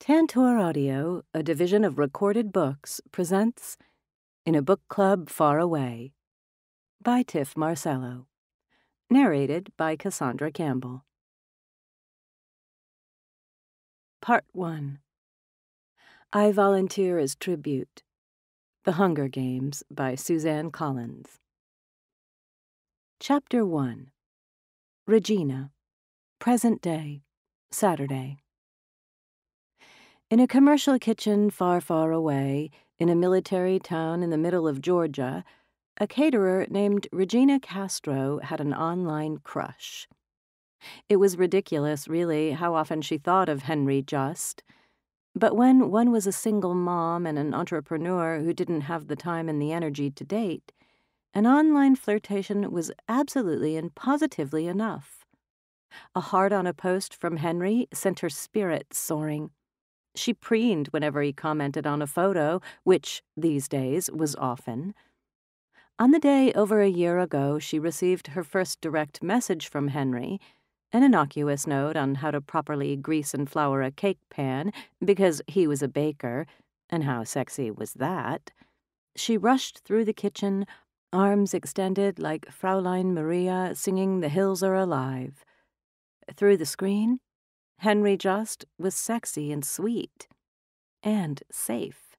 Tantor Audio, a division of Recorded Books, presents In a Book Club Far Away by Tif Marcelo. Narrated by Cassandra Campbell. Part 1. I Volunteer as Tribute. The Hunger Games by Suzanne Collins. Chapter 1. Regina. Present day. Saturday. In a commercial kitchen far, far away, in a military town in the middle of Georgia, a caterer named Regina Castro had an online crush. It was ridiculous, really, how often she thought of Henry Just. But when one was a single mom and an entrepreneur who didn't have the time and the energy to date, an online flirtation was absolutely and positively enough. A heart on a post from Henry sent her spirits soaring. She preened whenever he commented on a photo, which, these days, was often. On the day over a year ago, she received her first direct message from Henry, an innocuous note on how to properly grease and flour a cake pan, because he was a baker, and how sexy was that. She rushed through the kitchen, arms extended like Fraulein Maria singing "The Hills Are Alive." Through the screen, Henry Just was sexy and sweet, and safe.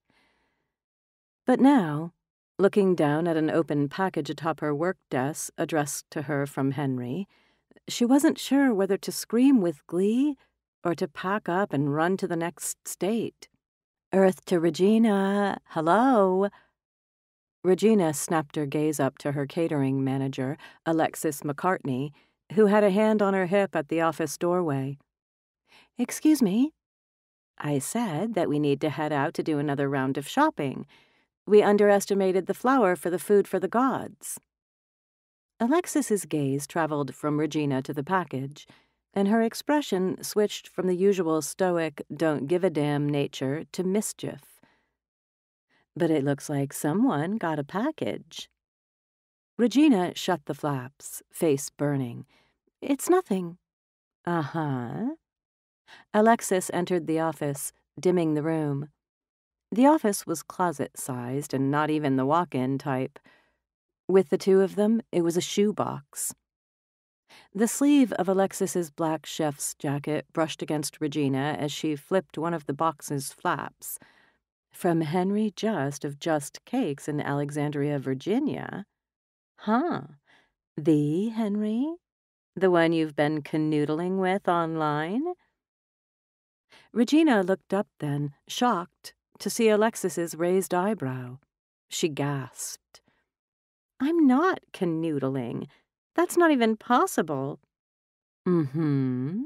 But now, looking down at an open package atop her work desk addressed to her from Henry, she wasn't sure whether to scream with glee or to pack up and run to the next state. Earth to Regina, hello. Regina snapped her gaze up to her catering manager, Alexis McCartney, who had a hand on her hip at the office doorway. "Excuse me?" "I said that we need to head out to do another round of shopping. We underestimated the flour for the food for the gods." Alexis's gaze traveled from Regina to the package, and her expression switched from the usual stoic, don't-give-a-damn nature to mischief. "But it looks like someone got a package." Regina shut the flaps, face burning. "It's nothing." "Uh-huh." Alexis entered the office, dimming the room. The office was closet-sized and not even the walk-in type. With the two of them, it was a shoebox. The sleeve of Alexis's black chef's jacket brushed against Regina as she flipped one of the box's flaps. "From Henry Just of Just Cakes in Alexandria, Virginia." "Huh. The Henry? The one you've been canoodling with online?" Regina looked up then, shocked, to see Alexis's raised eyebrow. She gasped. "I'm not canoodling. That's not even possible." "Mm-hmm."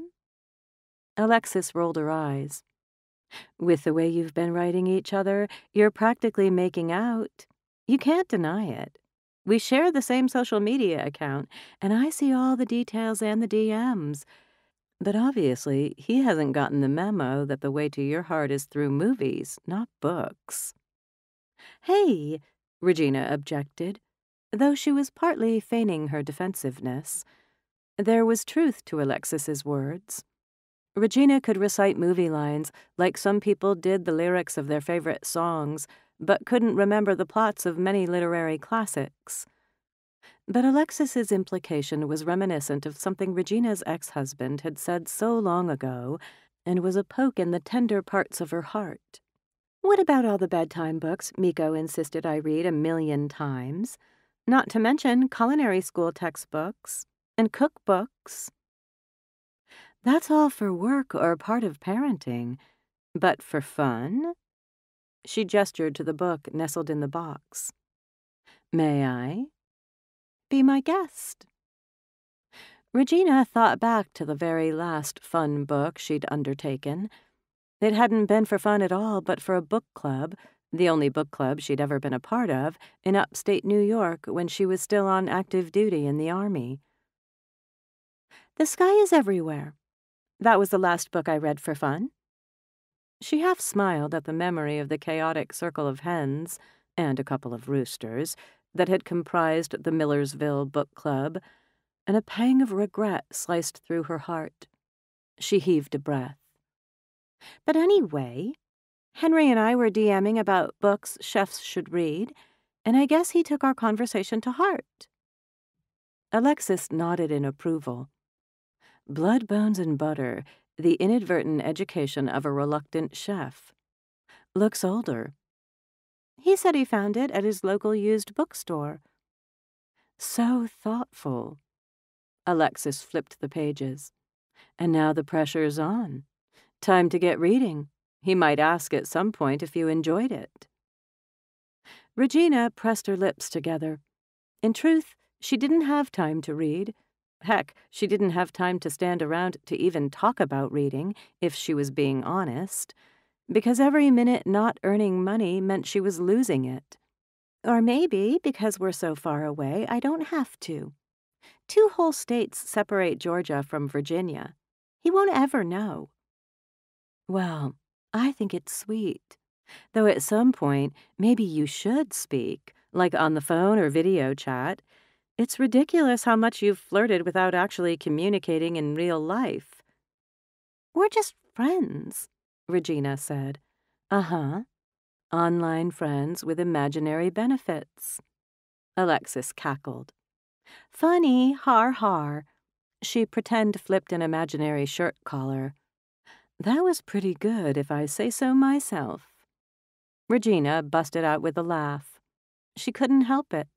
Alexis rolled her eyes. "With the way you've been writing each other, you're practically making out. You can't deny it. We share the same social media account, and I see all the details and the DMs. But obviously, he hasn't gotten the memo that the way to your heart is through movies, not books." "Hey," Regina objected, though she was partly feigning her defensiveness. There was truth to Alexis's words. Regina could recite movie lines like some people did the lyrics of their favorite songs, but couldn't remember the plots of many literary classics. But Alexis's implication was reminiscent of something Regina's ex-husband had said so long ago, and was a poke in the tender parts of her heart. "What about all the bedtime books Miko insisted I read 1,000,000 times? Not to mention culinary school textbooks and cookbooks." "That's all for work or part of parenting. But for fun?" She gestured to the book nestled in the box. "May I?" "Be my guest." Regina thought back to the very last fun book she'd undertaken. It hadn't been for fun at all, but for a book club, the only book club she'd ever been a part of, in upstate New York when she was still on active duty in the Army. "The Sky is Everywhere. That was the last book I read for fun." She half smiled at the memory of the chaotic circle of hens, and a couple of roosters, that had comprised the Millersville Book Club, and a pang of regret sliced through her heart. She heaved a breath. But anyway, Henry and I were DMing about books chefs should read, and I guess he took our conversation to heart." Alexis nodded in approval. Blood, Bones, and Butter, the inadvertent education of a reluctant chef. Looks older. He said he found it at his local used bookstore. So thoughtful. Alexis flipped the pages. And now the pressure's on. Time to get reading. He might ask at some point if you enjoyed it. Regina pressed her lips together. In truth, she didn't have time to read. Heck, she didn't have time to stand around to even talk about reading, if she was being honest, because every minute not earning money meant she was losing it. Or maybe, because we're so far away, I don't have to. 2 whole states separate Georgia from Virginia. He won't ever know. Well, I think it's sweet. Though at some point, maybe you should speak, like on the phone or video chat. It's ridiculous how much you've flirted without actually communicating in real life. We're just friends, Regina said. Uh-huh. Online friends with imaginary benefits. Alexis cackled. Funny, har har. She pretend flipped an imaginary shirt collar. That was pretty good, if I say so myself. Regina busted out with a laugh. She couldn't help it.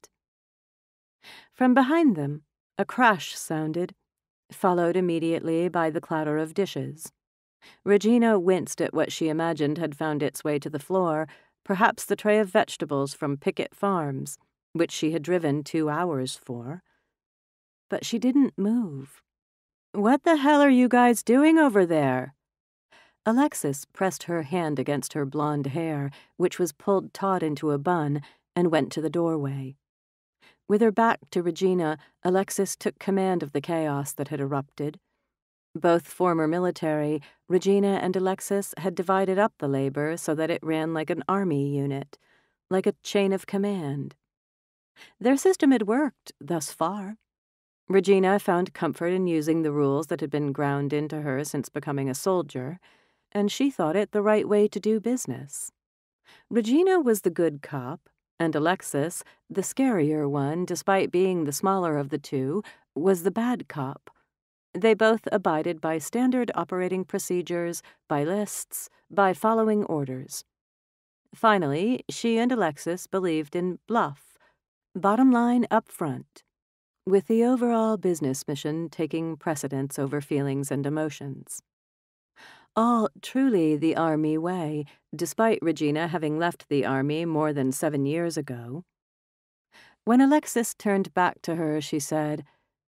From behind them, a crash sounded, followed immediately by the clatter of dishes. Regina winced at what she imagined had found its way to the floor, perhaps the tray of vegetables from Pickett Farms, which she had driven 2 hours for. But she didn't move. "What the hell are you guys doing over there?" Alexis pressed her hand against her blonde hair, which was pulled taut into a bun, and went to the doorway. With her back to Regina, Alexis took command of the chaos that had erupted. Both former military, Regina and Alexis had divided up the labor so that it ran like an army unit, like a chain of command. Their system had worked, thus far. Regina found comfort in using the rules that had been ground into her since becoming a soldier, and she thought it the right way to do business. Regina was the good cop, and Alexis, the scarier one despite being the smaller of the two, was the bad cop. They both abided by standard operating procedures, by lists, by following orders. Finally, she and Alexis believed in bluff, bottom line up front, with the overall business mission taking precedence over feelings and emotions. All truly the Army way, despite Regina having left the Army more than 7 years ago. When Alexis turned back to her, she said,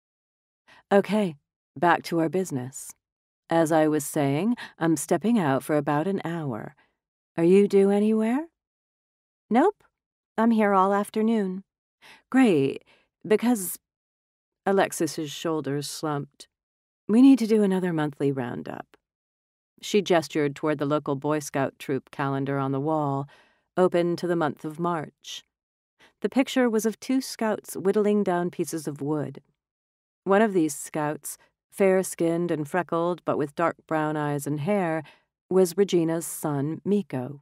"Okay, back to our business. As I was saying, I'm stepping out for about an hour. Are you due anywhere?" "Nope. I'm here all afternoon." "Great, because—" Alexis's shoulders slumped. "We need to do another monthly roundup." She gestured toward the local Boy Scout troop calendar on the wall, open to the month of March. The picture was of 2 scouts whittling down pieces of wood. One of these scouts, fair-skinned and freckled but with dark brown eyes and hair, was Regina's son, Miko.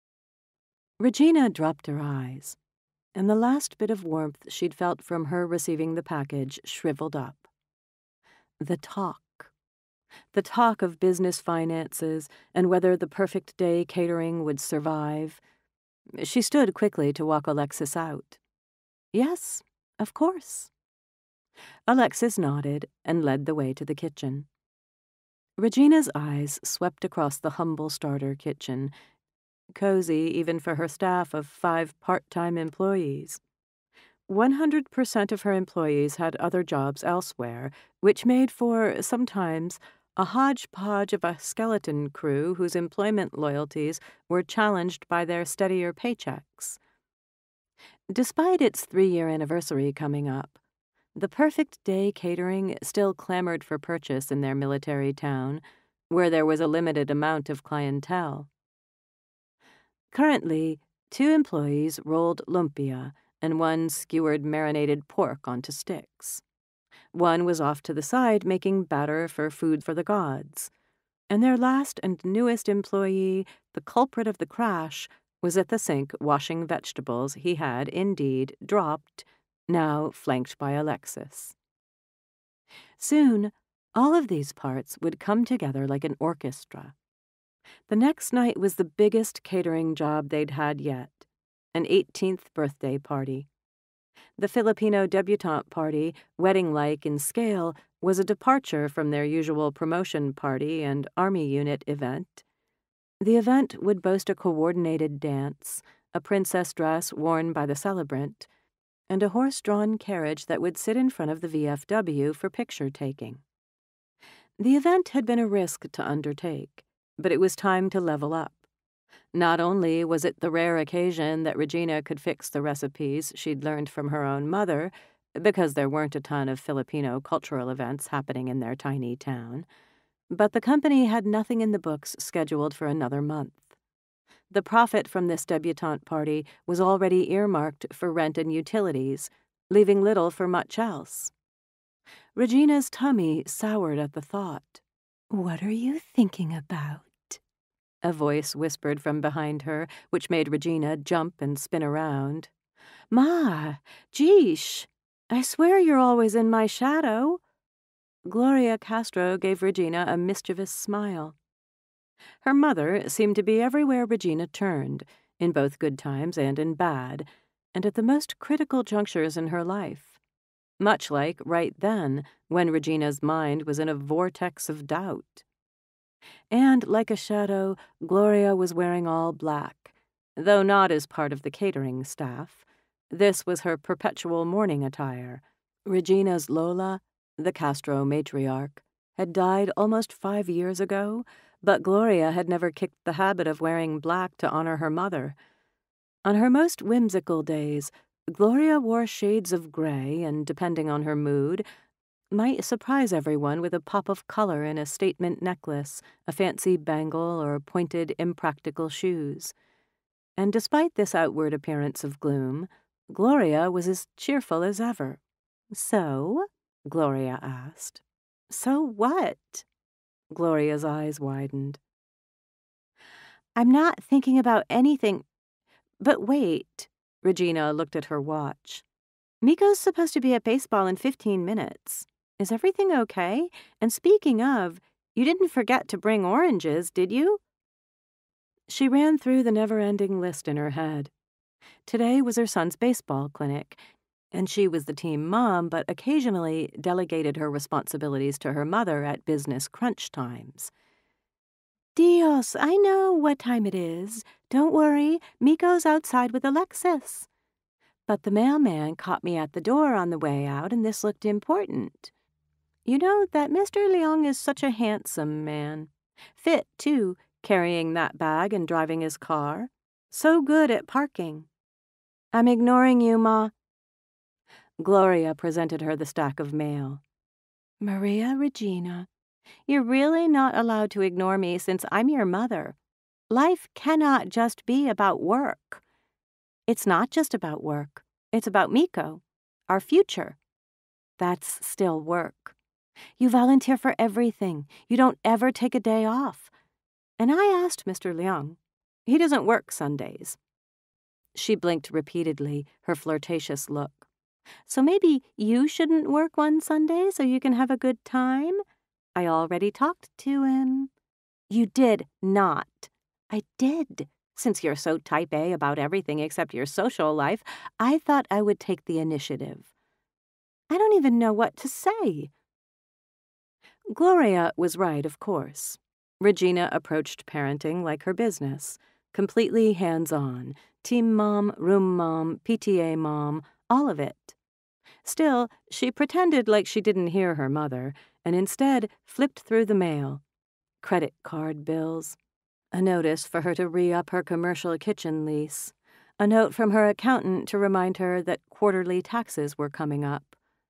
Regina dropped her eyes, and the last bit of warmth she'd felt from her receiving the package shriveled up. The talk of business finances and whether the perfect day catering would survive. She stood quickly to walk Alexis out. Yes, of course. Alexis nodded and led the way to the kitchen. Regina's eyes swept across the humble starter kitchen, cozy even for her staff of 5 part-time employees. 100% of her employees had other jobs elsewhere, which made for, sometimes, a hodgepodge of a skeleton crew whose employment loyalties were challenged by their steadier paychecks. Despite its 3-year anniversary coming up, the perfect day catering still clamored for purchase in their military town, where there was a limited amount of clientele. Currently, 2 employees rolled lumpia, and 1 skewered marinated pork onto sticks. 1 was off to the side making batter for food for the gods. And their last and newest employee, the culprit of the crash, was at the sink washing vegetables he had, indeed, dropped, now flanked by Alexis. Soon, all of these parts would come together like an orchestra. The next night was the biggest catering job they'd had yet, an 18th birthday party. The Filipino debutante party, wedding-like in scale, was a departure from their usual promotion party and army unit event. The event would boast a coordinated dance, a princess dress worn by the celebrant, and a horse-drawn carriage that would sit in front of the VFW for picture-taking. The event had been a risk to undertake, but it was time to level up. Not only was it the rare occasion that Regina could fix the recipes she'd learned from her own mother, because there weren't a ton of Filipino cultural events happening in their tiny town, but the company had nothing in the books scheduled for another month. The profit from this debutante party was already earmarked for rent and utilities, leaving little for much else. Regina's tummy soured at the thought. "What are you thinking about?" a voice whispered from behind her, which made Regina jump and spin around. "Ma, geesh, I swear you're always in my shadow." Gloria Castro gave Regina a mischievous smile. Her mother seemed to be everywhere Regina turned, in both good times and in bad, and at the most critical junctures in her life. Much like right then, when Regina's mind was in a vortex of doubt. And, like a shadow, Gloria was wearing all black, though not as part of the catering staff. This was her perpetual morning attire. Regina's Lola, the Castro matriarch, had died almost 5 years ago, but Gloria had never kicked the habit of wearing black to honor her mother. On her most whimsical days, Gloria wore shades of gray and, depending on her mood, might surprise everyone with a pop of color in a statement necklace, a fancy bangle, or pointed, impractical shoes. And despite this outward appearance of gloom, Gloria was as cheerful as ever. "So?" Gloria asked. "So what?" Gloria's eyes widened. "I'm not thinking about anything. But wait." Regina looked at her watch. "Miko's supposed to be at baseball in 15 minutes. Is everything okay? And speaking of, you didn't forget to bring oranges, did you?" She ran through the never-ending list in her head. Today was her son's baseball clinic, and she was the team mom, but occasionally delegated her responsibilities to her mother at business crunch times. "Dios, I know what time it is. Don't worry, Miko's outside with Alexis. But the mailman caught me at the door on the way out, and this looked important. You know that Mr. Leong is such a handsome man. Fit, too, carrying that bag and driving his car. So good at parking. I'm ignoring you, Ma." Gloria presented her the stack of mail. "Maria Regina, you're really not allowed to ignore me since I'm your mother. Life cannot just be about work. It's not just about work. It's about Miko, our future. That's still work. You volunteer for everything. You don't ever take a day off. And I asked Mr. Leong. He doesn't work Sundays." She blinked repeatedly, her flirtatious look. "So maybe you shouldn't work one Sunday so you can have a good time? I already talked to him." "You did not." "I did. Since you're so type A about everything except your social life, I thought I would take the initiative." "I don't even know what to say." Gloria was right, of course. Regina approached parenting like her business, completely hands-on, team mom, room mom, PTA mom, all of it. Still, she pretended like she didn't hear her mother, and instead flipped through the mail. Credit card bills. A notice for her to re-up her commercial kitchen lease. A note from her accountant to remind her that quarterly taxes were coming up.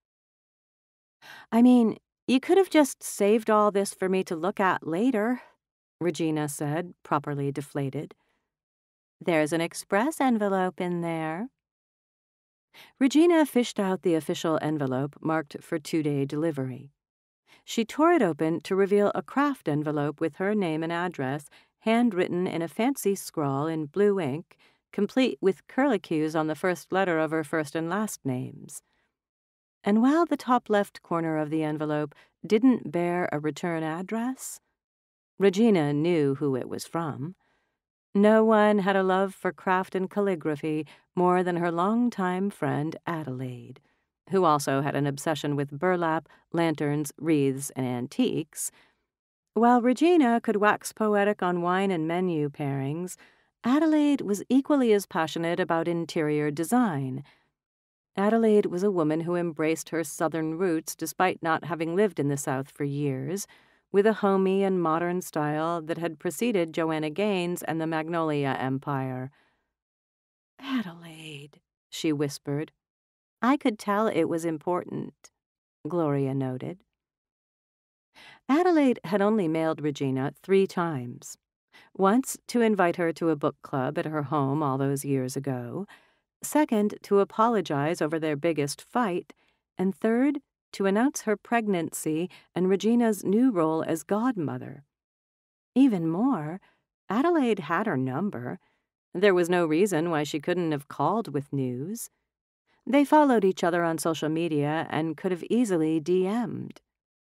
"I mean, you could have just saved all this for me to look at later," Regina said, properly deflated. "There's an express envelope in there." Regina fished out the official envelope marked for 2-day delivery. She tore it open to reveal a craft envelope with her name and address, handwritten in a fancy scrawl in blue ink, complete with curlicues on the first letter of her first and last names. And while the top left corner of the envelope didn't bear a return address, Regina knew who it was from. No one had a love for craft and calligraphy more than her longtime friend Adelaide, who also had an obsession with burlap, lanterns, wreaths, and antiques. While Regina could wax poetic on wine and menu pairings, Adelaide was equally as passionate about interior design. Adelaide was a woman who embraced her Southern roots despite not having lived in the South for years, with a homey and modern style that had preceded Joanna Gaines and the Magnolia Empire. "Adelaide," she whispered. "I could tell it was important," Gloria noted. Adelaide had only mailed Regina 3 times. Once to invite her to a book club at her home all those years ago, second to apologize over their biggest fight, and third to announce her pregnancy and Regina's new role as godmother. Even more, Adelaide had her number. There was no reason why she couldn't have called with news. They followed each other on social media and could have easily DM'd.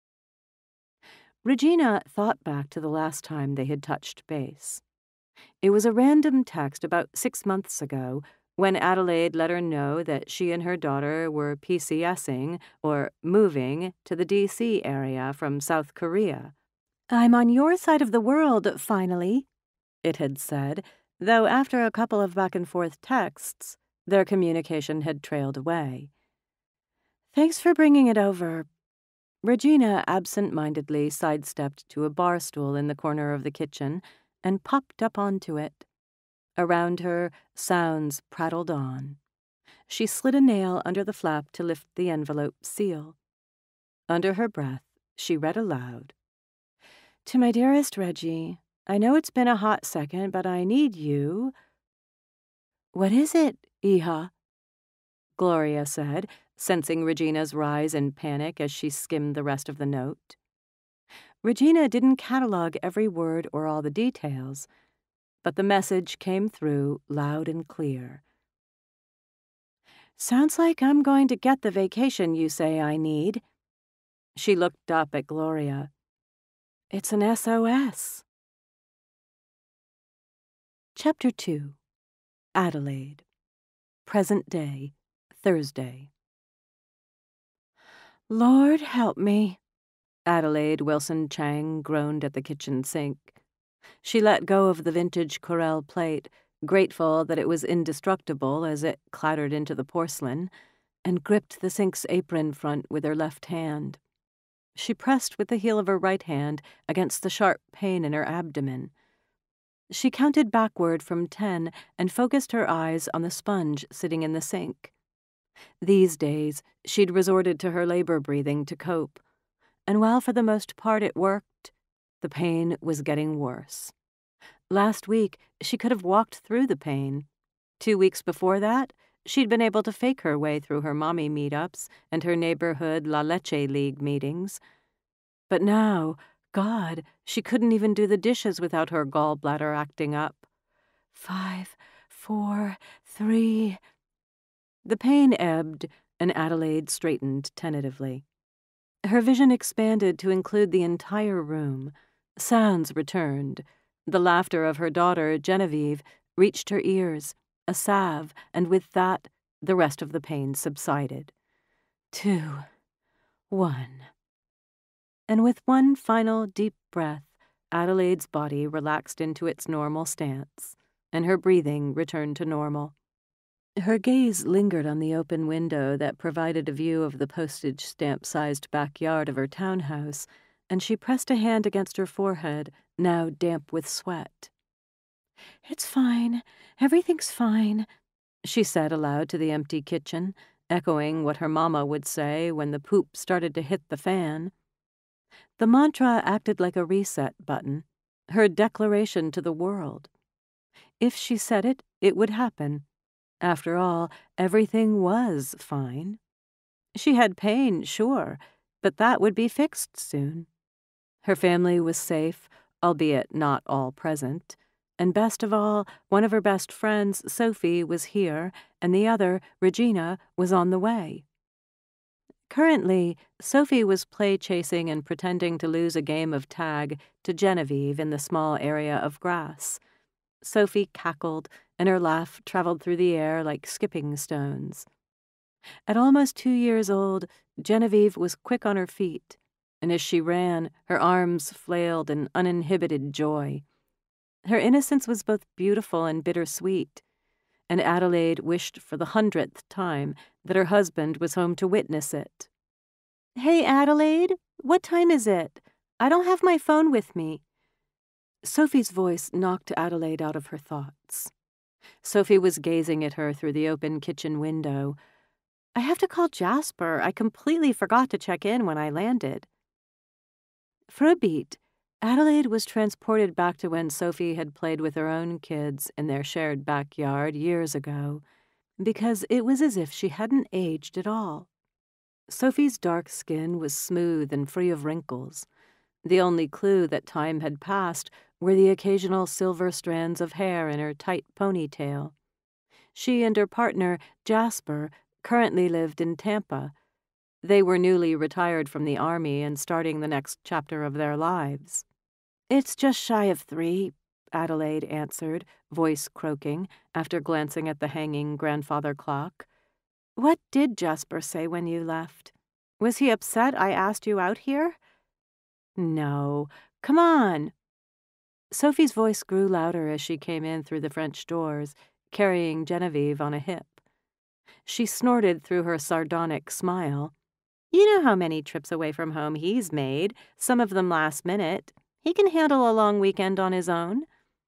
Regina thought back to the last time they had touched base. It was a random text about 6 months ago when Adelaide let her know that she and her daughter were PCSing, or moving, to the D.C. area from South Korea. "I'm on your side of the world, finally," it had said, though after a couple of back-and-forth texts, their communication had trailed away. "Thanks for bringing it over." Regina absent-mindedly sidestepped to a bar stool in the corner of the kitchen and popped up onto it. Around her, sounds prattled on. She slid a nail under the flap to lift the envelope seal. Under her breath, she read aloud. "To my dearest Reggie, I know it's been a hot second, but I need you." "What is it, Iha?" Gloria said, sensing Regina's rise in panic as she skimmed the rest of the note. Regina didn't catalog every word or all the details, but the message came through loud and clear. "Sounds like I'm going to get the vacation you say I need." She looked up at Gloria. "It's an SOS." Chapter 2. Adelaide. Present day, Thursday. "Lord help me," Adelaide Wilson-Chang groaned at the kitchen sink. She let go of the vintage Corelle plate, grateful that it was indestructible as it clattered into the porcelain, and gripped the sink's apron front with her left hand. She pressed with the heel of her right hand against the sharp pain in her abdomen. She counted backward from 10 and focused her eyes on the sponge sitting in the sink. These days, she'd resorted to her labor breathing to cope, and while for the most part it worked, the pain was getting worse. Last week, she could have walked through the pain. 2 weeks before that, she'd been able to fake her way through her mommy meetups and her neighborhood La Leche League meetings. But now, God, she couldn't even do the dishes without her gallbladder acting up. 5, 4, 3... The pain ebbed, and Adelaide straightened tentatively. Her vision expanded to include the entire room. Sounds returned. The laughter of her daughter, Genevieve, reached her ears, a salve, and with that, the rest of the pain subsided. 2, 1. And with one final deep breath, Adelaide's body relaxed into its normal stance, and her breathing returned to normal. Her gaze lingered on the open window that provided a view of the postage stamp-sized backyard of her townhouse, and she pressed a hand against her forehead, now damp with sweat. "It's fine. Everything's fine," she said aloud to the empty kitchen, echoing what her mama would say when the poop started to hit the fan. The mantra acted like a reset button, her declaration to the world. If she said it, it would happen. After all, everything was fine. She had pain, sure. but that would be fixed soon. Her family was safe, albeit not all present, and best of all, one of her best friends, Sophie, was here, and the other, Regina, was on the way. Currently, Sophie was play-chasing and pretending to lose a game of tag to Genevieve in the small area of grass. Sophie cackled, and her laugh traveled through the air like skipping stones. At almost 2 years old, Genevieve was quick on her feet, and as she ran, her arms flailed in uninhibited joy. Her innocence was both beautiful and bittersweet, and Adelaide wished for the 100th time that her husband was home to witness it. "Hey, Adelaide, what time is it? I don't have my phone with me." Sophie's voice knocked Adelaide out of her thoughts. Sophie was gazing at her through the open kitchen window. "I have to call Jasper. I completely forgot to check in when I landed." For a beat, Adelaide was transported back to when Sophie had played with her own kids in their shared backyard years ago, because it was as if she hadn't aged at all. Sophie's dark skin was smooth and free of wrinkles. The only clue that time had passed were the occasional silver strands of hair in her tight ponytail. She and her partner, Jasper, currently lived in Tampa. They were newly retired from the army and starting the next chapter of their lives. "It's just shy of 3, Adelaide answered, voice croaking, after glancing at the hanging grandfather clock. "What did Jasper say when you left? Was he upset I asked you out here?" "No. Come on." Sophie's voice grew louder as she came in through the French doors, carrying Genevieve on a hip. She snorted through her sardonic smile. "You know how many trips away from home he's made, some of them last minute. He can handle a long weekend on his own."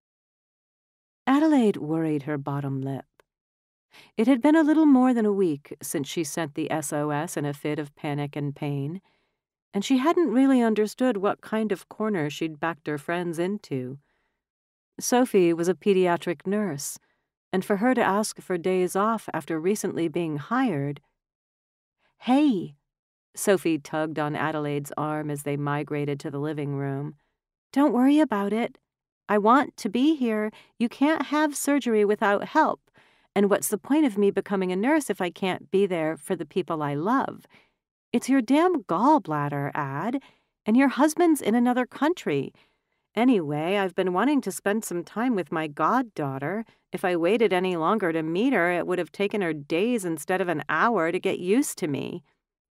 Adelaide worried her bottom lip. It had been a little more than a week since she sent the SOS in a fit of panic and pain, and she hadn't really understood what kind of corner she'd backed her friends into. Sophie was a pediatric nurse, and for her to ask for days off after recently being hired— "Hey!" Sophie tugged on Adelaide's arm as they migrated to the living room. "Don't worry about it. I want to be here. You can't have surgery without help. And what's the point of me becoming a nurse if I can't be there for the people I love? It's your damn gallbladder, Ad, and your husband's in another country. Anyway, I've been wanting to spend some time with my goddaughter. If I waited any longer to meet her, it would have taken her days instead of an hour to get used to me."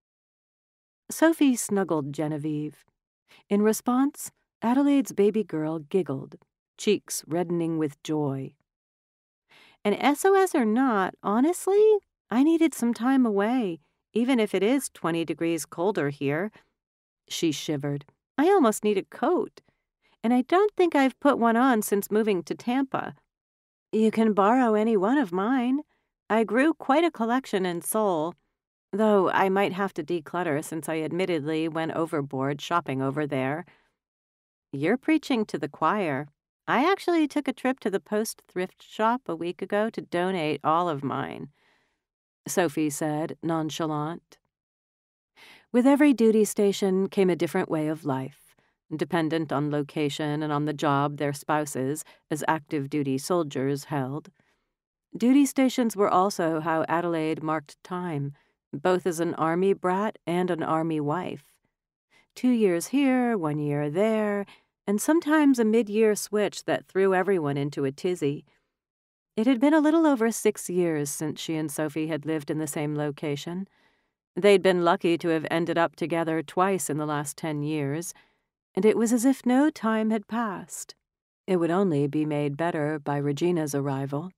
Sophie snuggled Genevieve. In response, Adelaide's baby girl giggled, cheeks reddening with joy. "An SOS or not, honestly, I needed some time away, even if it is 20 degrees colder here." She shivered. "I almost need a coat, and I don't think I've put one on since moving to Tampa. You can borrow any one of mine. I grew quite a collection in Seoul, though I might have to declutter since I admittedly went overboard shopping over there." "You're preaching to the choir. I actually took a trip to the Post thrift shop a week ago to donate all of mine," Sophie said, nonchalant. With every duty station came a different way of life, dependent on location and on the job their spouses, as active duty soldiers, held. Duty stations were also how Adelaide marked time, both as an army brat and an army wife. 2 years here, 1 year there, and sometimes a mid-year switch that threw everyone into a tizzy. It had been a little over 6 years since she and Sophie had lived in the same location. They'd been lucky to have ended up together twice in the last 10 years, and it was as if no time had passed. It would only be made better by Regina's arrival.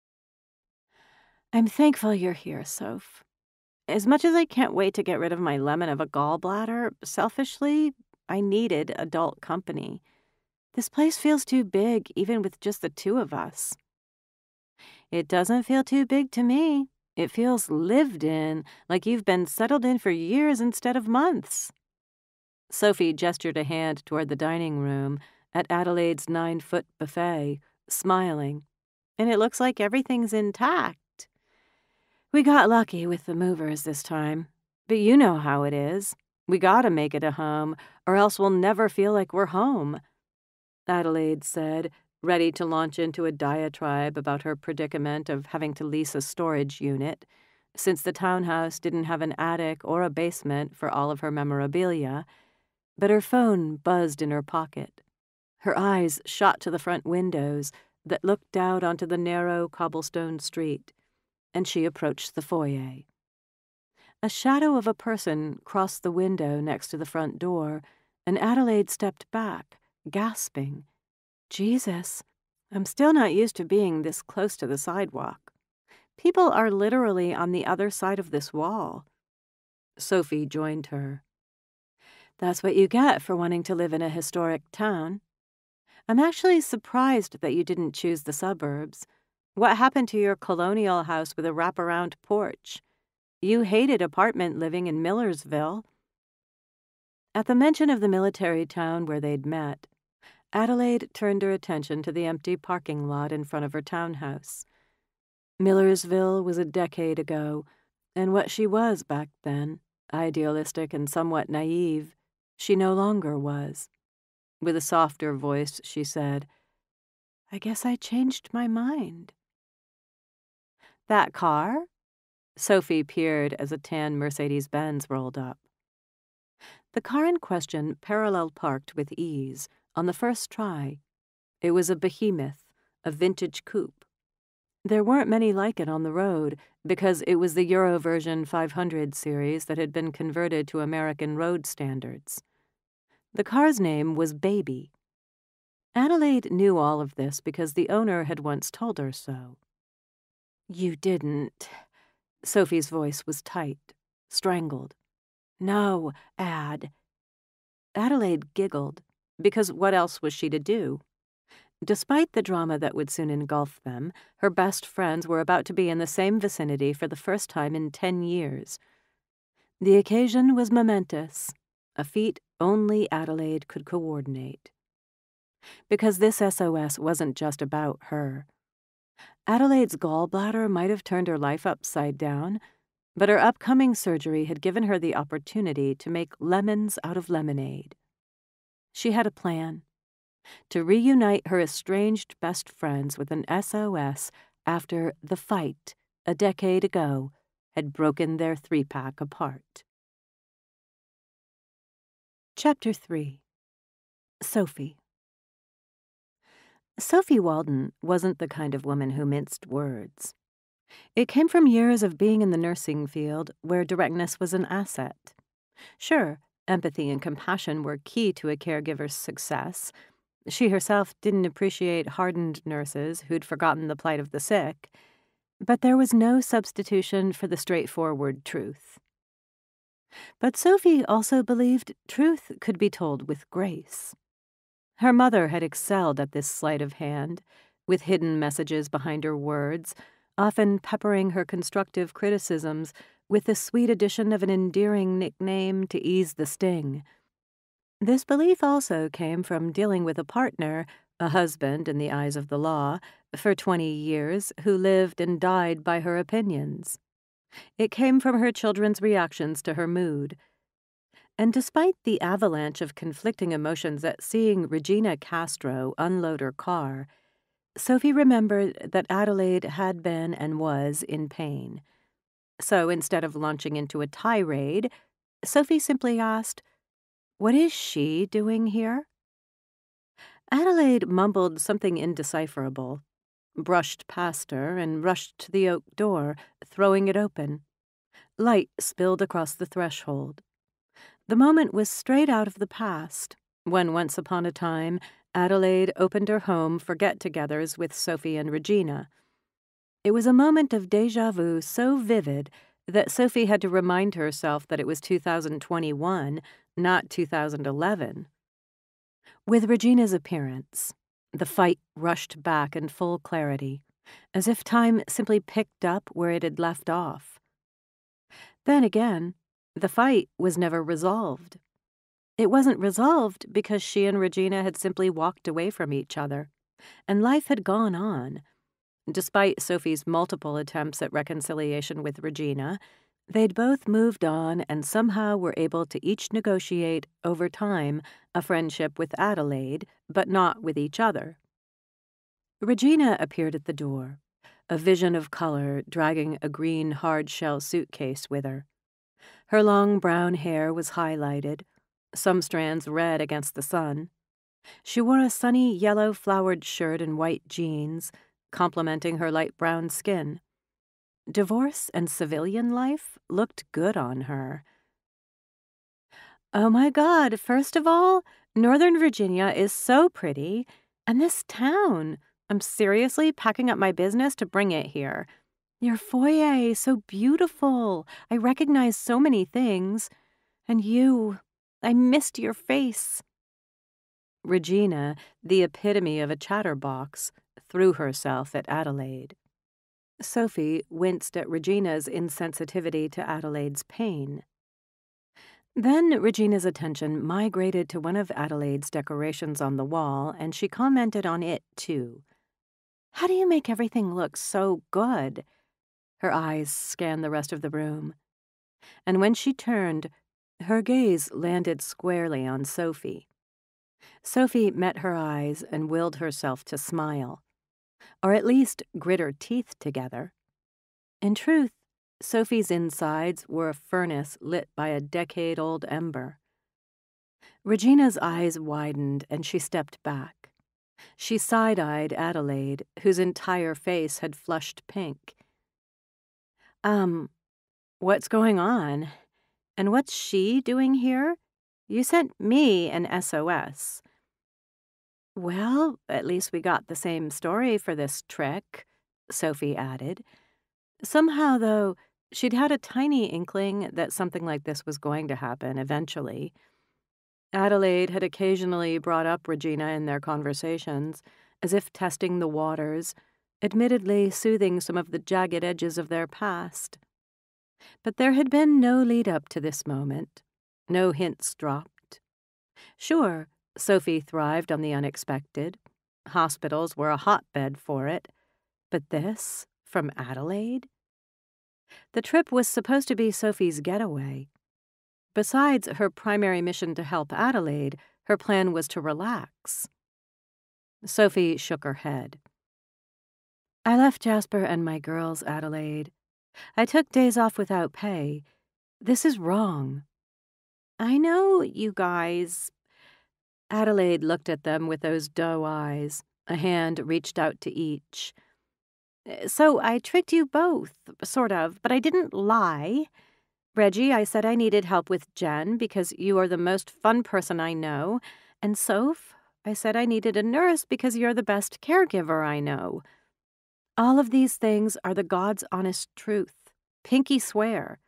"I'm thankful you're here, Soph. As much as I can't wait to get rid of my lemon of a gallbladder, selfishly, I needed adult company. This place feels too big, even with just the 2 of us." "It doesn't feel too big to me. It feels lived in, like you've been settled in for years instead of months." Sophie gestured a hand toward the dining room at Adelaide's 9-foot buffet, smiling. "And it looks like everything's intact. We got lucky with the movers this time, but you know how it is. We gotta make it a home, or else we'll never feel like we're home," Adelaide said, ready to launch into a diatribe about her predicament of having to lease a storage unit, since the townhouse didn't have an attic or a basement for all of her memorabilia, but her phone buzzed in her pocket. Her eyes shot to the front windows that looked out onto the narrow cobblestone street, and she approached the foyer. A shadow of a person crossed the window next to the front door, and Adelaide stepped back, gasping. Jesus, I'm still not used to being this close to the sidewalk. People are literally on the other side of this wall. Sophie joined her. That's what you get for wanting to live in a historic town. I'm actually surprised that you didn't choose the suburbs. What happened to your colonial house with a wraparound porch? You hated apartment living in Millersville. At the mention of the military town where they'd met, Adelaide turned her attention to the empty parking lot in front of her townhouse. Millersville was a decade ago, and what she was back then, idealistic and somewhat naive, she no longer was. With a softer voice, she said, "I guess I changed my mind." "That car?" Sophie peered as a tan Mercedes-Benz rolled up. The car in question parallel parked with ease, on the first try. It was a behemoth, a vintage coupe. There weren't many like it on the road, because it was the Euroversion 500 series that had been converted to American road standards. The car's name was Baby. Adelaide knew all of this because the owner had once told her so. "You didn't." Sophie's voice was tight, strangled. "No, Adelaide giggled, because what else was she to do? Despite the drama that would soon engulf them, her best friends were about to be in the same vicinity for the first time in 10 years. The occasion was momentous, a feat only Adelaide could coordinate. Because this SOS wasn't just about her. Adelaide's gallbladder might have turned her life upside down, but her upcoming surgery had given her the opportunity to make lemons out of lemonade. She had a plan: to reunite her estranged best friends with an SOS after the fight, a decade ago, had broken their 3-pack apart. Chapter 3. Sophie. Sophie Walden wasn't the kind of woman who minced words. It came from years of being in the nursing field, where directness was an asset. Sure, empathy and compassion were key to a caregiver's success. She herself didn't appreciate hardened nurses who'd forgotten the plight of the sick, but there was no substitution for the straightforward truth. But Sophie also believed truth could be told with grace. Her mother had excelled at this sleight of hand, with hidden messages behind her words, often peppering her constructive criticisms with the sweet addition of an endearing nickname to ease the sting. This belief also came from dealing with a partner, a husband in the eyes of the law, for 20 years, who lived and died by her opinions. It came from her children's reactions to her mood. And despite the avalanche of conflicting emotions at seeing Regina Castro unload her car, Sophie remembered that Adelaide had been and was in pain. So instead of launching into a tirade, Sophie simply asked, "What is she doing here?" Adelaide mumbled something indecipherable, brushed past her, and rushed to the oak door, throwing it open. Light spilled across the threshold. The moment was straight out of the past, when once upon a time Adelaide opened her home for get-togethers with Sophie and Regina. It was a moment of déjà vu so vivid that Sophie had to remind herself that it was 2021, not 2011. With Regina's appearance, the fight rushed back in full clarity, as if time simply picked up where it had left off. Then again, the fight was never resolved. It wasn't resolved because she and Regina had simply walked away from each other, and life had gone on. Despite Sophie's multiple attempts at reconciliation with Regina, They'd both moved on and somehow were able to each negotiate, over time, a friendship with Adelaide, but not with each other. Regina appeared at the door, a vision of color, dragging a green hard-shell suitcase with her. Her long brown hair was highlighted, some strands red against the sun. She wore a sunny yellow flowered shirt and white jeans, complementing her light brown skin. Divorce and civilian life looked good on her. "Oh my God, first of all, Northern Virginia is so pretty, and this town. I'm seriously packing up my business to bring it here. Your foyer, so beautiful. I recognize so many things. And you, I missed your face." Regina, the epitome of a chatterbox, threw herself at Adelaide. Sophie winced at Regina's insensitivity to Adelaide's pain. Then Regina's attention migrated to one of Adelaide's decorations on the wall, and she commented on it, too. "How do you make everything look so good?" Her eyes scanned the rest of the room. And when she turned, her gaze landed squarely on Sophie. Sophie met her eyes and willed herself to smile, or at least grit her teeth together. In truth, Sophie's insides were a furnace lit by a decade-old ember. Regina's eyes widened, and she stepped back. She side-eyed Adelaide, whose entire face had flushed pink. What's going on? And what's she doing here? You sent me an SOS." "Well, at least we got the same story for this trick," Sophie added. Somehow, though, she'd had a tiny inkling that something like this was going to happen eventually. Adelaide had occasionally brought up Regina in their conversations, as if testing the waters, admittedly soothing some of the jagged edges of their past. But there had been no lead-up to this moment, no hints dropped. Sure, Sophie thrived on the unexpected. Hospitals were a hotbed for it. But this, from Adelaide? The trip was supposed to be Sophie's getaway. Besides her primary mission to help Adelaide, her plan was to relax. Sophie shook her head. "I left Jasper and my girls, Adelaide. I took days off without pay. This is wrong." "I know, you guys." Adelaide looked at them with those doe eyes. A hand reached out to each. "So I tricked you both, sort of, but I didn't lie. Reggie, I said I needed help with Jen because you are the most fun person I know. And Soph, I said I needed a nurse because you're the best caregiver I know. All of these things are the God's honest truth. Pinky swear."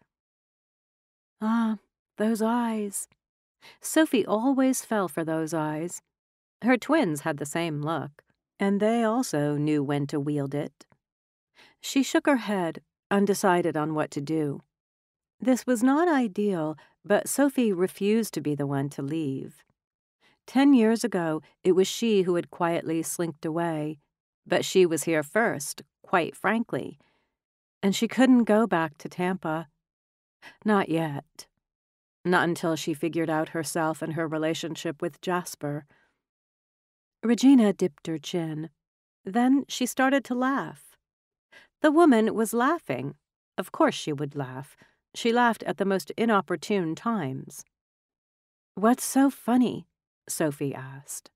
Ah, those eyes. Sophie always fell for those eyes. Her twins had the same look, and they also knew when to wield it. She shook her head, undecided on what to do. This was not ideal, but Sophie refused to be the one to leave. 10 years ago, it was she who had quietly slinked away, but she was here first, quite frankly. And she couldn't go back to Tampa. Not yet. Not until she figured out herself and her relationship with Jasper. Regina dipped her chin. Then she started to laugh. The woman was laughing. Of course she would laugh. She laughed at the most inopportune times. "What's so funny?" Sophie asked.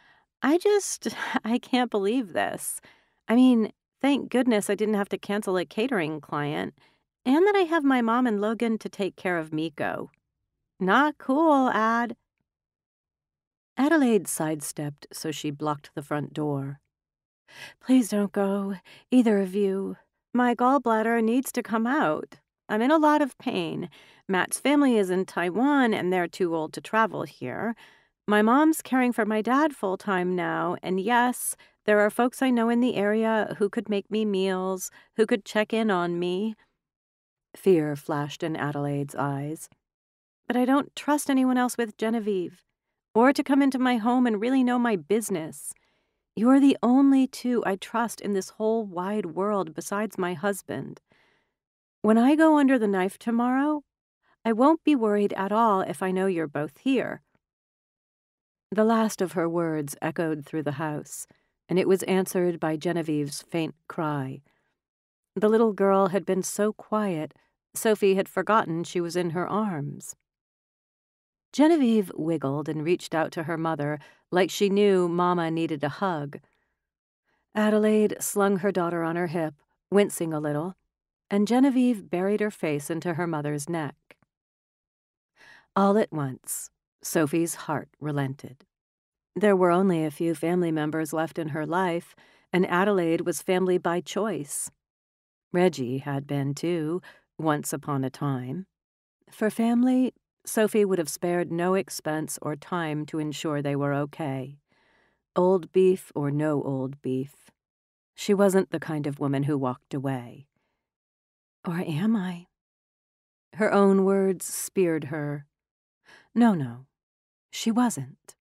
I can't believe this. I mean, thank goodness I didn't have to cancel a catering client, and that I have my mom and Logan to take care of Miko. Not cool, Adelaide sidestepped so she blocked the front door. "Please don't go, either of you. My gallbladder needs to come out. I'm in a lot of pain. Matt's family is in Taiwan, and they're too old to travel here. My mom's caring for my dad full-time now, and yes, there are folks I know in the area who could make me meals, who could check in on me." Fear flashed in Adelaide's eyes. "But I don't trust anyone else with Genevieve, or to come into my home and really know my business. You're the only two I trust in this whole wide world besides my husband. When I go under the knife tomorrow, I won't be worried at all if I know you're both here." The last of her words echoed through the house, and it was answered by Genevieve's faint cry. The little girl had been so quiet, Sophie had forgotten she was in her arms. Genevieve wiggled and reached out to her mother like she knew Mama needed a hug. Adelaide slung her daughter on her hip, wincing a little, and Genevieve buried her face into her mother's neck. All at once, Sophie's heart relented. There were only a few family members left in her life, and Adelaide was family by choice. Reggie had been, too, once upon a time. For family, Sophie would have spared no expense or time to ensure they were okay. Old beef or no old beef. She wasn't the kind of woman who walked away. Or am I? Her own words speared her. No, she wasn't.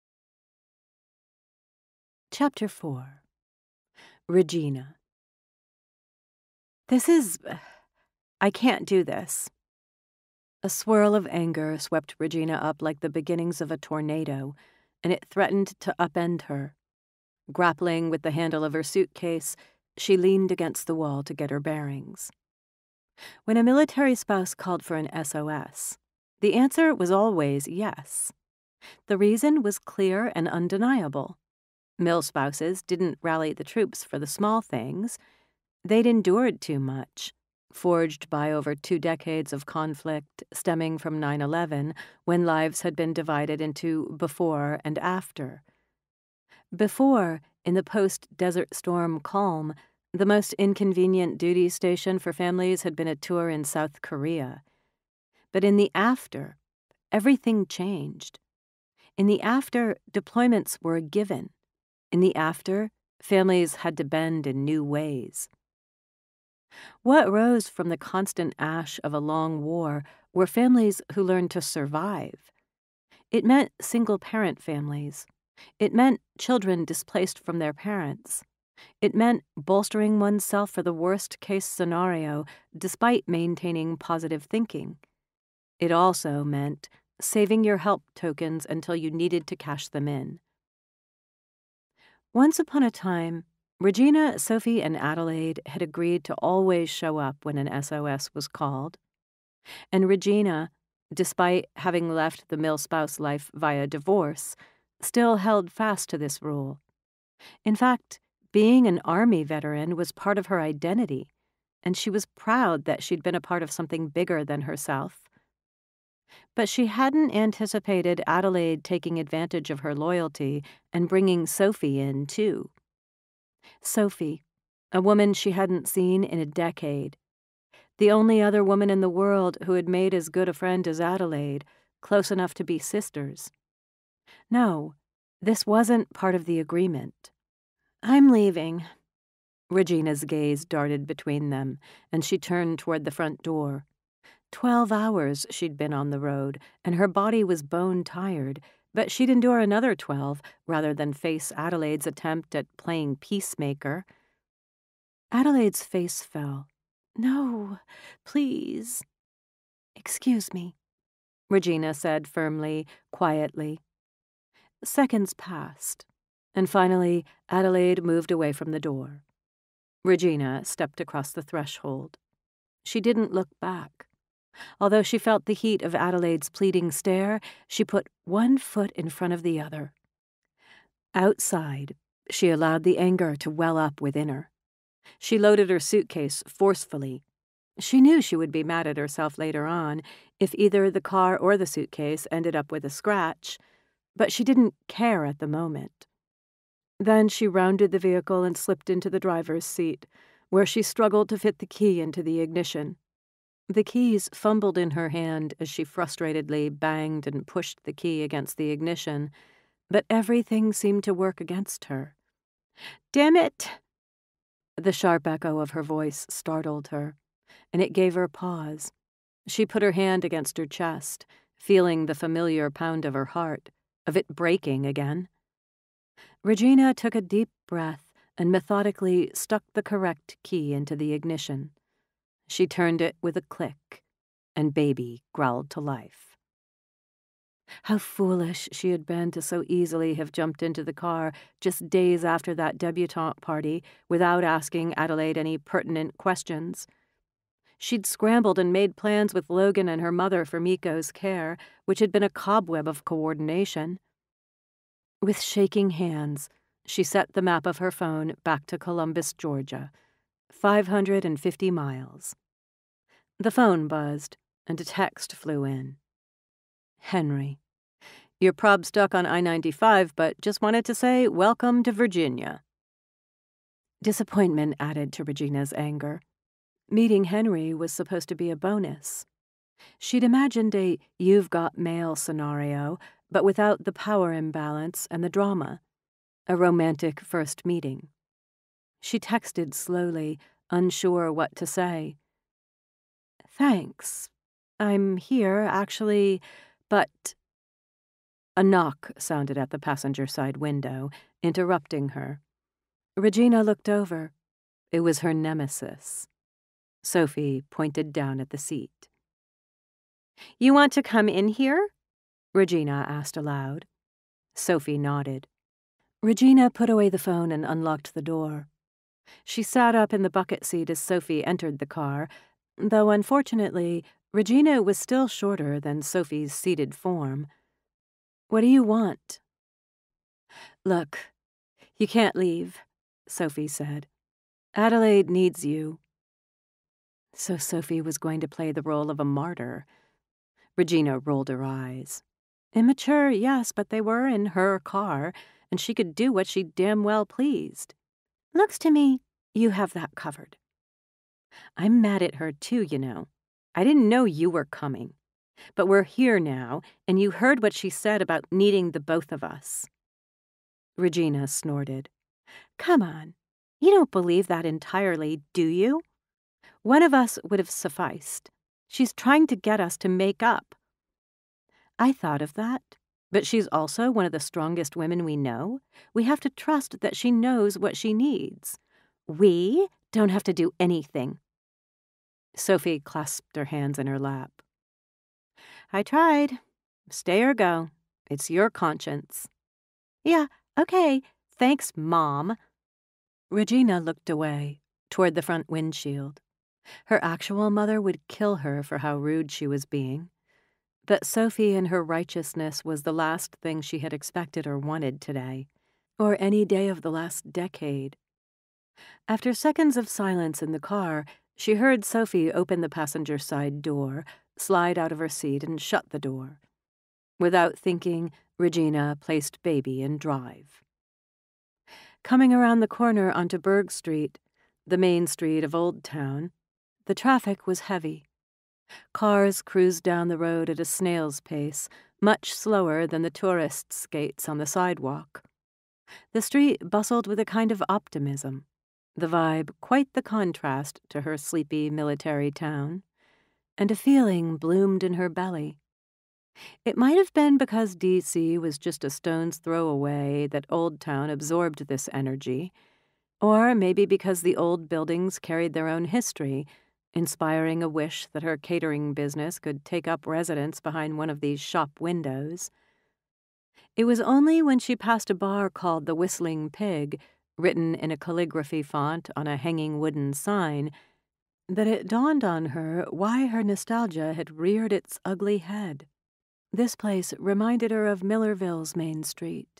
Chapter 4. Regina. I can't do this. A swirl of anger swept Regina up like the beginnings of a tornado, and it threatened to upend her. Grappling with the handle of her suitcase, she leaned against the wall to get her bearings. When a military spouse called for an SOS, the answer was always yes. The reason was clear and undeniable. Mill spouses didn't rally the troops for the small things. They'd endured too much, forged by over 2 decades of conflict stemming from 9/11, when lives had been divided into before and after. Before, in the post-Desert Storm calm, the most inconvenient duty station for families had been a tour in South Korea. But in the after, everything changed. In the after, deployments were a given. In the after, families had to bend in new ways. What rose from the constant ash of a long war were families who learned to survive. It meant single-parent families. It meant children displaced from their parents. It meant bolstering oneself for the worst-case scenario despite maintaining positive thinking. It also meant saving your help tokens until you needed to cash them in. Once upon a time, Regina, Sophie, and Adelaide had agreed to always show up when an SOS was called. And Regina, despite having left the mill spouse life via divorce, still held fast to this rule. In fact, being an Army veteran was part of her identity, and she was proud that she'd been a part of something bigger than herself. But she hadn't anticipated Adelaide taking advantage of her loyalty and bringing Sophie in, too. Sophie, a woman she hadn't seen in a decade. The only other woman in the world who had made as good a friend as Adelaide, close enough to be sisters. No, this wasn't part of the agreement. "I'm leaving." Regina's gaze darted between them, and she turned toward the front door. 12 hours she'd been on the road, and her body was bone-tired, but she'd endure another 12 rather than face Adelaide's attempt at playing peacemaker. Adelaide's face fell. "No, please." "Excuse me," Regina said firmly, quietly. Seconds passed, and finally Adelaide moved away from the door. Regina stepped across the threshold. She didn't look back. Although she felt the heat of Adelaide's pleading stare, she put one foot in front of the other. Outside, she allowed the anger to well up within her. She loaded her suitcase forcefully. She knew she would be mad at herself later on if either the car or the suitcase ended up with a scratch, but she didn't care at the moment. Then she rounded the vehicle and slipped into the driver's seat, where she struggled to fit the key into the ignition. The keys fumbled in her hand as she frustratedly banged and pushed the key against the ignition, but everything seemed to work against her. "Damn it!" The sharp echo of her voice startled her, and it gave her pause. She put her hand against her chest, feeling the familiar pound of her heart, of it breaking again. Regina took a deep breath and methodically stuck the correct key into the ignition. She turned it with a click, and baby growled to life. How foolish she had been to so easily have jumped into the car just days after that debutante party without asking Adelaide any pertinent questions. She'd scrambled and made plans with Logan and her mother for Miko's care, which had been a cobweb of coordination. With shaking hands, she set the map of her phone back to Columbus, Georgia, 550 miles. The phone buzzed, and a text flew in. Henry, your prob stuck on I-95, but just wanted to say welcome to Virginia. Disappointment added to Regina's anger. Meeting Henry was supposed to be a bonus. She'd imagined a you've got mail scenario, but without the power imbalance and the drama. A romantic first meeting. She texted slowly, unsure what to say. Thanks. I'm here, actually, but... A knock sounded at the passenger side window, interrupting her. Regina looked over. It was her nemesis. Sophie pointed down at the seat. You want to come in here? Regina asked aloud. Sophie nodded. Regina put away the phone and unlocked the door. She sat up in the bucket seat as Sophie entered the car, though unfortunately, Regina was still shorter than Sophie's seated form. What do you want? Look, you can't leave, Sophie said. Adelaide needs you. So Sophie was going to play the role of a martyr. Regina rolled her eyes. Immature, yes, but they were in her car, and she could do what she damn well pleased. Looks to me, you have that covered. I'm mad at her too, you know. I didn't know you were coming. But we're here now, and you heard what she said about needing the both of us. Regina snorted. Come on. You don't believe that entirely, do you? One of us would have sufficed. She's trying to get us to make up. I thought of that, but she's also one of the strongest women we know. We have to trust that she knows what she needs. We don't have to do anything. Sophie clasped her hands in her lap. I tried. Stay or go. It's your conscience. Yeah, okay. Thanks, Mom. Regina looked away, toward the front windshield. Her actual mother would kill her for how rude she was being. But Sophie and her righteousness was the last thing she had expected or wanted today, or any day of the last decade. After seconds of silence in the car, she heard Sophie open the passenger side door, slide out of her seat, and shut the door. Without thinking, Regina placed baby in drive. Coming around the corner onto Berg Street, the main street of Old Town, the traffic was heavy. Cars cruised down the road at a snail's pace, much slower than the tourists' skates on the sidewalk. The street bustled with a kind of optimism, the vibe quite the contrast to her sleepy military town, and a feeling bloomed in her belly. It might have been because D.C. was just a stone's throw away that Old Town absorbed this energy, or maybe because the old buildings carried their own history, inspiring a wish that her catering business could take up residence behind one of these shop windows. It was only when she passed a bar called the Whistling Pig, written in a calligraphy font on a hanging wooden sign, that it dawned on her why her nostalgia had reared its ugly head. This place reminded her of Millerville's Main Street.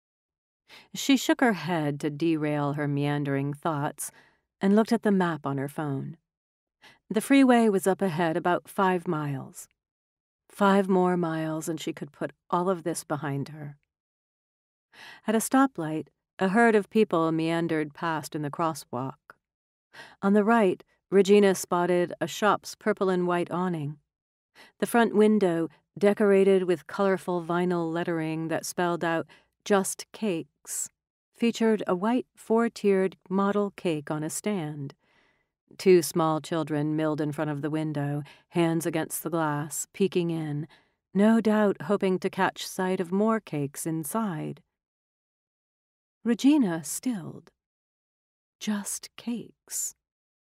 She shook her head to derail her meandering thoughts and looked at the map on her phone. The freeway was up ahead about 5 miles. 5 more miles and she could put all of this behind her. At a stoplight, a herd of people meandered past in the crosswalk. On the right, Regina spotted a shop's purple and white awning. The front window, decorated with colorful vinyl lettering that spelled out "Just Cakes," featured a white 4-tiered model cake on a stand. 2 small children milled in front of the window, hands against the glass, peeking in, no doubt hoping to catch sight of more cakes inside. Regina stilled. Just cakes.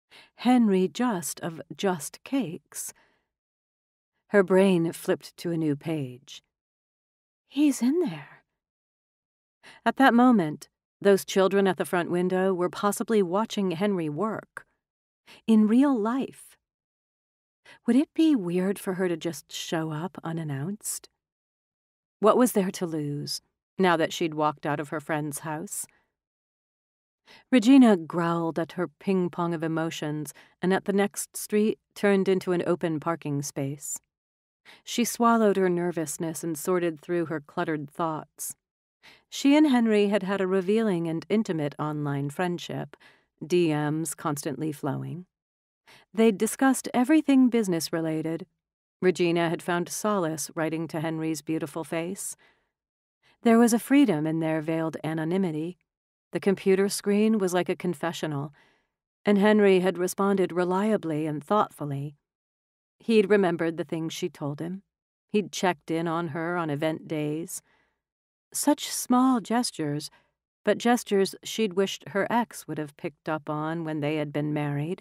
Henry Just of Just Cakes. Her brain flipped to a new page. He's in there. At that moment, those children at the front window were possibly watching Henry work. In real life. Would it be weird for her to just show up unannounced? What was there to lose, now that she'd walked out of her friend's house? Regina growled at her ping-pong of emotions and at the next street turned into an open parking space. She swallowed her nervousness and sorted through her cluttered thoughts. She and Henry had had a revealing and intimate online friendship, DMs constantly flowing. They'd discussed everything business-related. Regina had found solace writing to Henry's beautiful face. There was a freedom in their veiled anonymity. The computer screen was like a confessional, and Henry had responded reliably and thoughtfully. He'd remembered the things she told him. He'd checked in on her on event days. Such small gestures, but gestures she'd wished her ex would have picked up on when they had been married.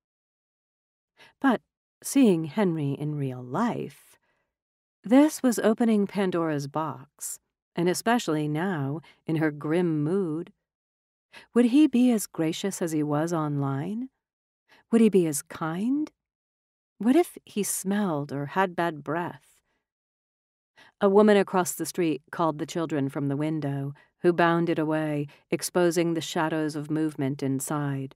But seeing Henry in real life, this was opening Pandora's box, and especially now, in her grim mood. Would he be as gracious as he was online? Would he be as kind? What if he smelled or had bad breath? A woman across the street called the children from the window, who bounded away, exposing the shadows of movement inside.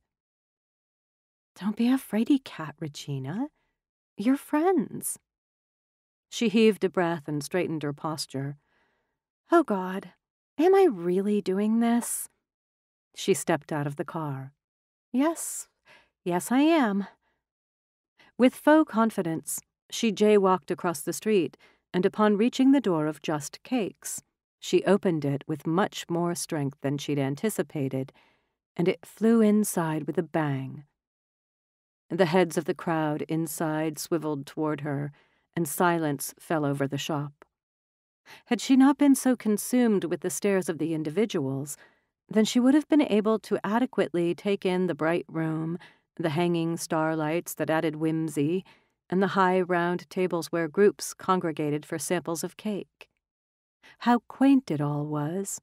Don't be a fraidy cat, Regina. You're friends. She heaved a breath and straightened her posture. Oh, God, am I really doing this? She stepped out of the car. Yes, I am. With faux confidence, she jaywalked across the street, and upon reaching the door of Just Cakes, she opened it with much more strength than she'd anticipated, and it flew inside with a bang. The heads of the crowd inside swiveled toward her, and silence fell over the shop. Had she not been so consumed with the stares of the individuals, then she would have been able to adequately take in the bright room, the hanging starlights that added whimsy, and the high round tables where groups congregated for samples of cake. How quaint it all was.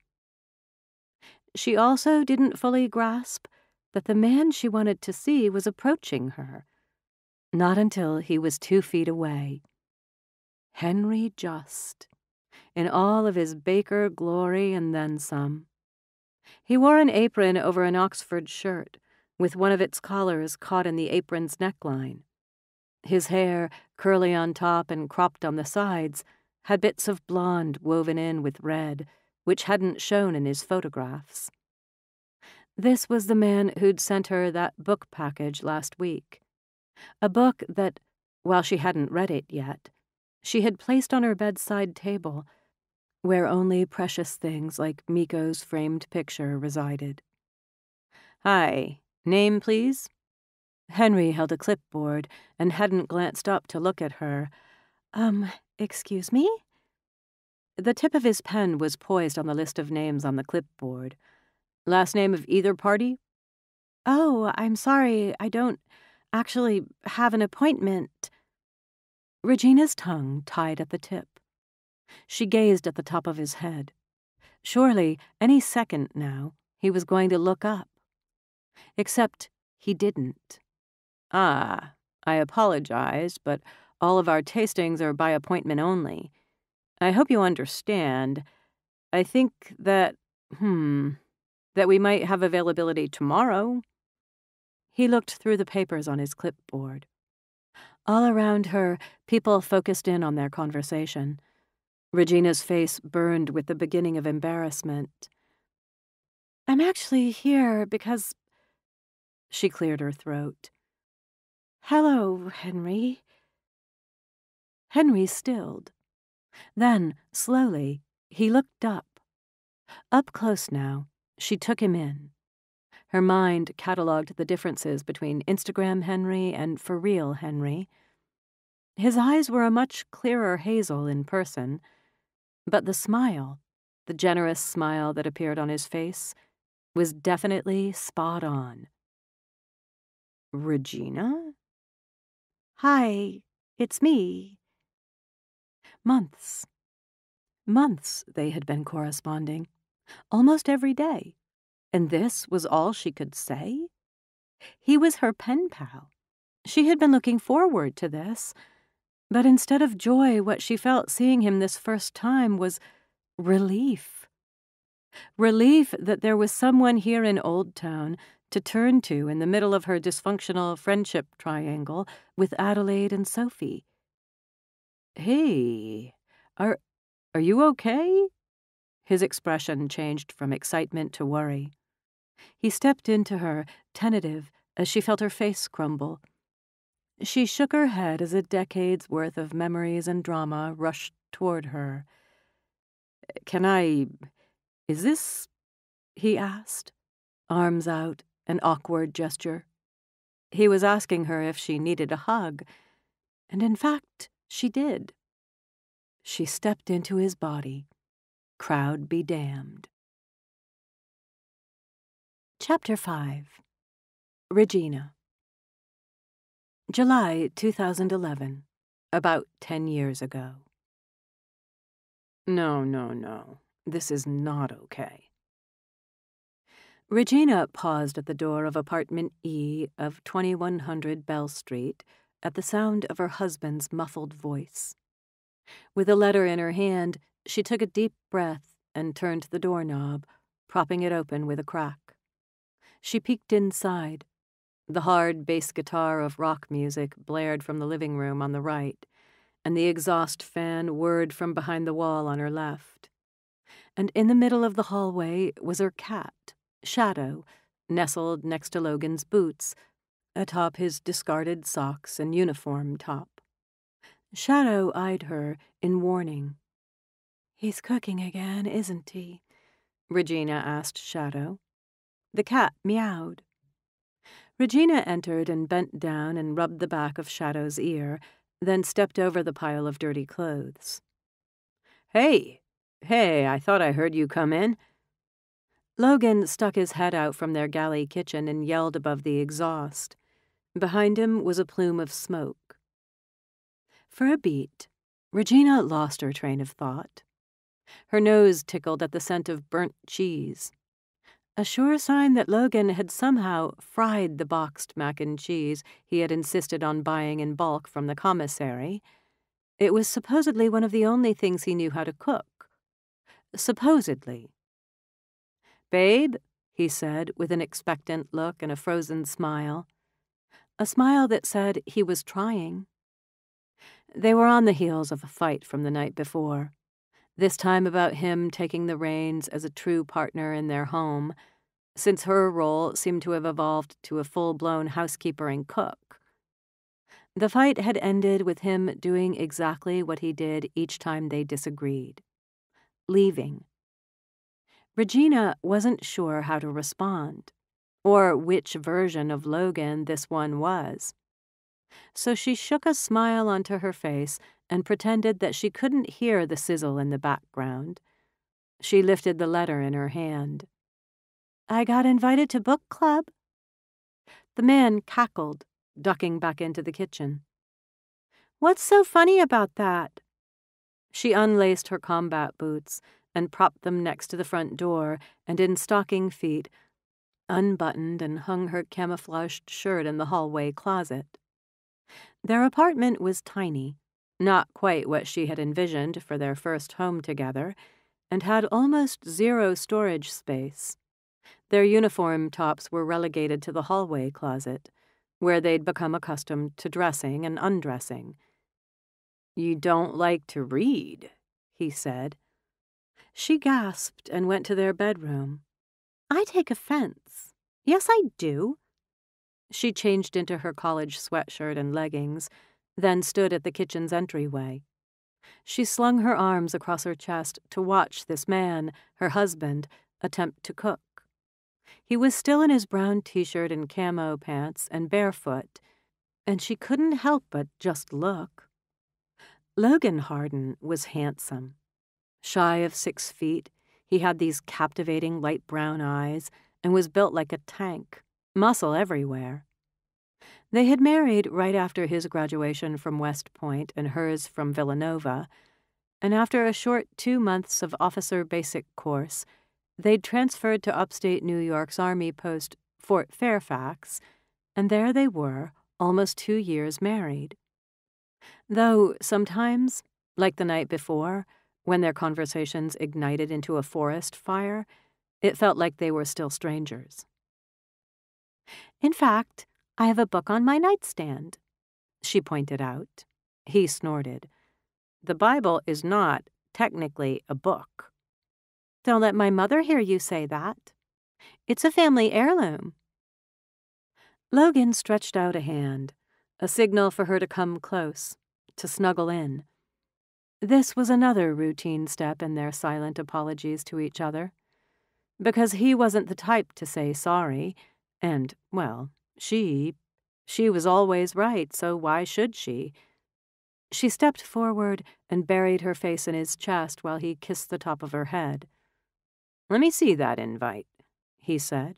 She also didn't fully grasp that the man she wanted to see was approaching her. Not until he was 2 feet away. Henry Just, in all of his baker glory and then some. He wore an apron over an Oxford shirt, with one of its collars caught in the apron's neckline. His hair, curly on top and cropped on the sides, had bits of blonde woven in with red, which hadn't shown in his photographs. This was the man who'd sent her that book package last week. A book that, while she hadn't read it yet, she had placed on her bedside table, where only precious things like Miko's framed picture resided. Hi, name, please? Henry held a clipboard and hadn't glanced up to look at her. Excuse me? The tip of his pen was poised on the list of names on the clipboard. Last name of either party? Oh, I'm sorry, I don't actually have an appointment. Regina's tongue tied at the tip. She gazed at the top of his head. Surely, any second now, he was going to look up. Except he didn't. Ah, I apologize, but all of our tastings are by appointment only. I hope you understand. I think that we might have availability tomorrow. He looked through the papers on his clipboard. All around her, people focused in on their conversation. Regina's face burned with the beginning of embarrassment. I'm actually here because... She cleared her throat. Hello, Henry. Henry stilled. Then, slowly, he looked up. Up close now, she took him in. Her mind catalogued the differences between Instagram Henry and for real Henry. His eyes were a much clearer hazel in person, but the smile, the generous smile that appeared on his face, was definitely spot on. Regina? Hi, it's me. Months they had been corresponding, almost every day, and this was all she could say? He was her pen pal. She had been looking forward to this, but instead of joy, what she felt seeing him this first time was relief. Relief that there was someone here in Old Town to turn to in the middle of her dysfunctional friendship triangle with Adelaide and Sophie. Hey, are you okay? His expression changed from excitement to worry. He stepped into her, tentative, as she felt her face crumble. She shook her head as a decade's worth of memories and drama rushed toward her. Is this? He asked, arms out, an awkward gesture. He was asking her if she needed a hug, and in fact, she did. She stepped into his body. Crowd be damned. Chapter 5. Regina. July 2011. About 10 years ago. No. This is not okay. Regina paused at the door of apartment E of 2100 Bell Street at the sound of her husband's muffled voice. With a letter in her hand, she took a deep breath and turned the doorknob, propping it open with a crack. She peeked inside. The hard bass guitar of rock music blared from the living room on the right, and the exhaust fan whirred from behind the wall on her left. And in the middle of the hallway was her cat, Shadow, nestled next to Logan's boots, atop his discarded socks and uniform top. Shadow eyed her in warning. "He's cooking again, isn't he?" Regina asked Shadow. The cat meowed. Regina entered and bent down and rubbed the back of Shadow's ear, then stepped over the pile of dirty clothes. Hey, I thought I heard you come in." Logan stuck his head out from their galley kitchen and yelled above the exhaust. Behind him was a plume of smoke. For a beat, Regina lost her train of thought. Her nose tickled at the scent of burnt cheese. A sure sign that Logan had somehow fried the boxed mac and cheese he had insisted on buying in bulk from the commissary. It was supposedly one of the only things he knew how to cook. Supposedly. "Babe," he said, with an expectant look and a frozen smile. A smile that said he was trying. They were on the heels of a fight from the night before, this time about him taking the reins as a true partner in their home, since her role seemed to have evolved to a full-blown housekeeper and cook. The fight had ended with him doing exactly what he did each time they disagreed. Leaving. Regina wasn't sure how to respond, or which version of Logan this one was. So she shook a smile onto her face and pretended that she couldn't hear the sizzle in the background. She lifted the letter in her hand. "I got invited to book club." The man cackled, ducking back into the kitchen. "What's so funny about that?" She unlaced her combat boots and propped them next to the front door, and in stocking feet, unbuttoned and hung her camouflaged shirt in the hallway closet. Their apartment was tiny, not quite what she had envisioned for their first home together, and had almost zero storage space. Their uniform tops were relegated to the hallway closet, where they'd become accustomed to dressing and undressing. "You don't like to read," he said. She gasped and went to their bedroom. "I take offense. Yes, I do." She changed into her college sweatshirt and leggings, then stood at the kitchen's entryway. She slung her arms across her chest to watch this man, her husband, attempt to cook. He was still in his brown t-shirt and camo pants and barefoot, and she couldn't help but just look. Logan Harden was handsome. Shy of 6 feet, he had these captivating light brown eyes and was built like a tank, muscle everywhere. They had married right after his graduation from West Point and hers from Villanova, and after a short 2 months of officer basic course, they'd transferred to upstate New York's Army post Fort Fairfax, and there they were, almost 2 years married. Though sometimes, like the night before, when their conversations ignited into a forest fire, it felt like they were still strangers. "In fact, I have a book on my nightstand," she pointed out. He snorted. "The Bible is not technically a book." "Don't let my mother hear you say that. It's a family heirloom." Logan stretched out a hand, a signal for her to come close, to snuggle in. This was another routine step in their silent apologies to each other. Because he wasn't the type to say sorry, and, well, she was always right, so why should she? She stepped forward and buried her face in his chest while he kissed the top of her head. "Let me see that invite," he said.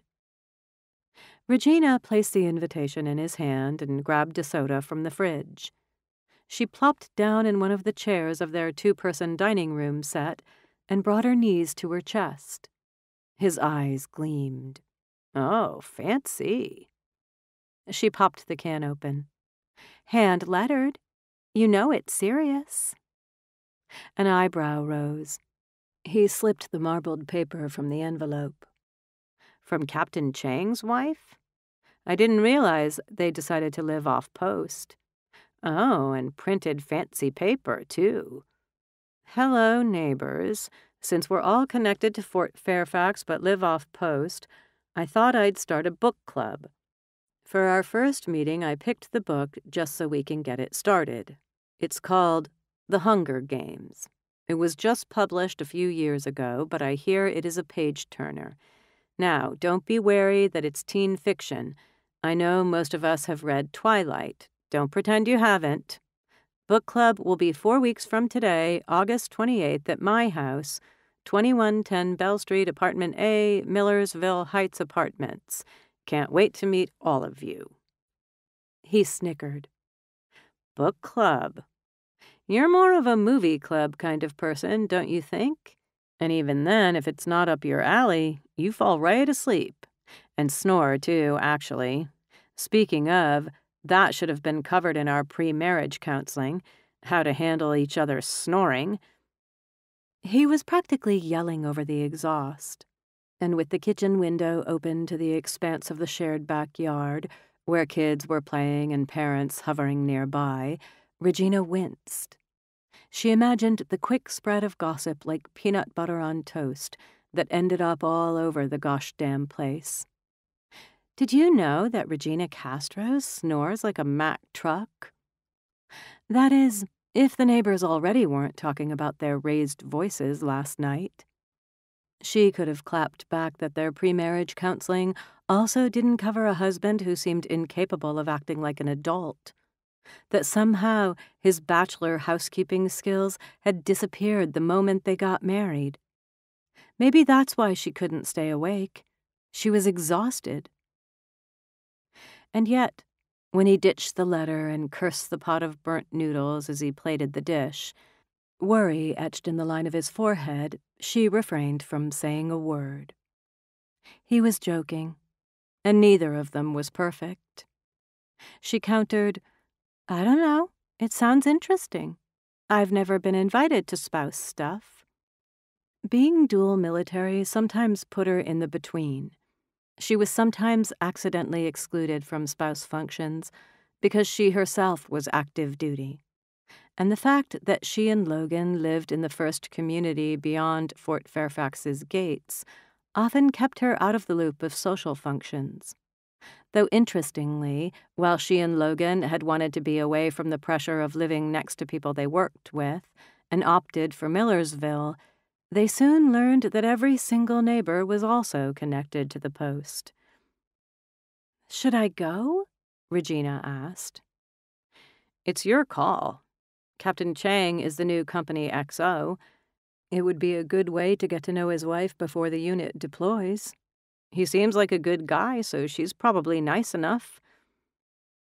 Regina placed the invitation in his hand and grabbed a soda from the fridge. She plopped down in one of the chairs of their 2-person dining room set and brought her knees to her chest. His eyes gleamed. "Oh, fancy." She popped the can open. "Hand-lettered. You know it's serious." An eyebrow rose. He slipped the marbled paper from the envelope. "From Captain Chang's wife? I didn't realize they decided to live off post. Oh, and printed fancy paper, too. Hello, neighbors. Since we're all connected to Fort Fairfax but live off post, I thought I'd start a book club. For our first meeting, I picked the book just so we can get it started. It's called The Hunger Games. It was just published a few years ago, but I hear it is a page-turner. Now, don't be wary that it's teen fiction. I know most of us have read Twilight. Don't pretend you haven't. Book club will be 4 weeks from today, August 28th, at my house, 2110 Bell Street, Apartment A, Millersville Heights Apartments. Can't wait to meet all of you." He snickered. "Book club. You're more of a movie club kind of person, don't you think? And even then, if it's not up your alley, you fall right asleep. And snore, too, actually. Speaking of, that should have been covered in our pre-marriage counseling, how to handle each other's snoring." He was practically yelling over the exhaust, and with the kitchen window open to the expanse of the shared backyard, where kids were playing and parents hovering nearby, Regina winced. She imagined the quick spread of gossip like peanut butter on toast that ended up all over the gosh damn place. "Did you know that Regina Castro snores like a Mack truck?" That is, if the neighbors already weren't talking about their raised voices last night. She could have clapped back that their pre-marriage counseling also didn't cover a husband who seemed incapable of acting like an adult, that somehow his bachelor housekeeping skills had disappeared the moment they got married. Maybe that's why she couldn't stay awake. She was exhausted. And yet, when he ditched the letter and cursed the pot of burnt noodles as he plated the dish, worry etched in the line of his forehead, she refrained from saying a word. He was joking, and neither of them was perfect. She countered, "I don't know. It sounds interesting. I've never been invited to spouse stuff." Being dual military sometimes put her in the between. She was sometimes accidentally excluded from spouse functions because she herself was active duty. And the fact that she and Logan lived in the first community beyond Fort Fairfax's gates often kept her out of the loop of social functions. Though interestingly, while she and Logan had wanted to be away from the pressure of living next to people they worked with and opted for Millersville, they soon learned that every single neighbor was also connected to the post. "Should I go?" Regina asked. "It's your call. Captain Chang is the new company XO. It would be a good way to get to know his wife before the unit deploys. He seems like a good guy, so she's probably nice enough."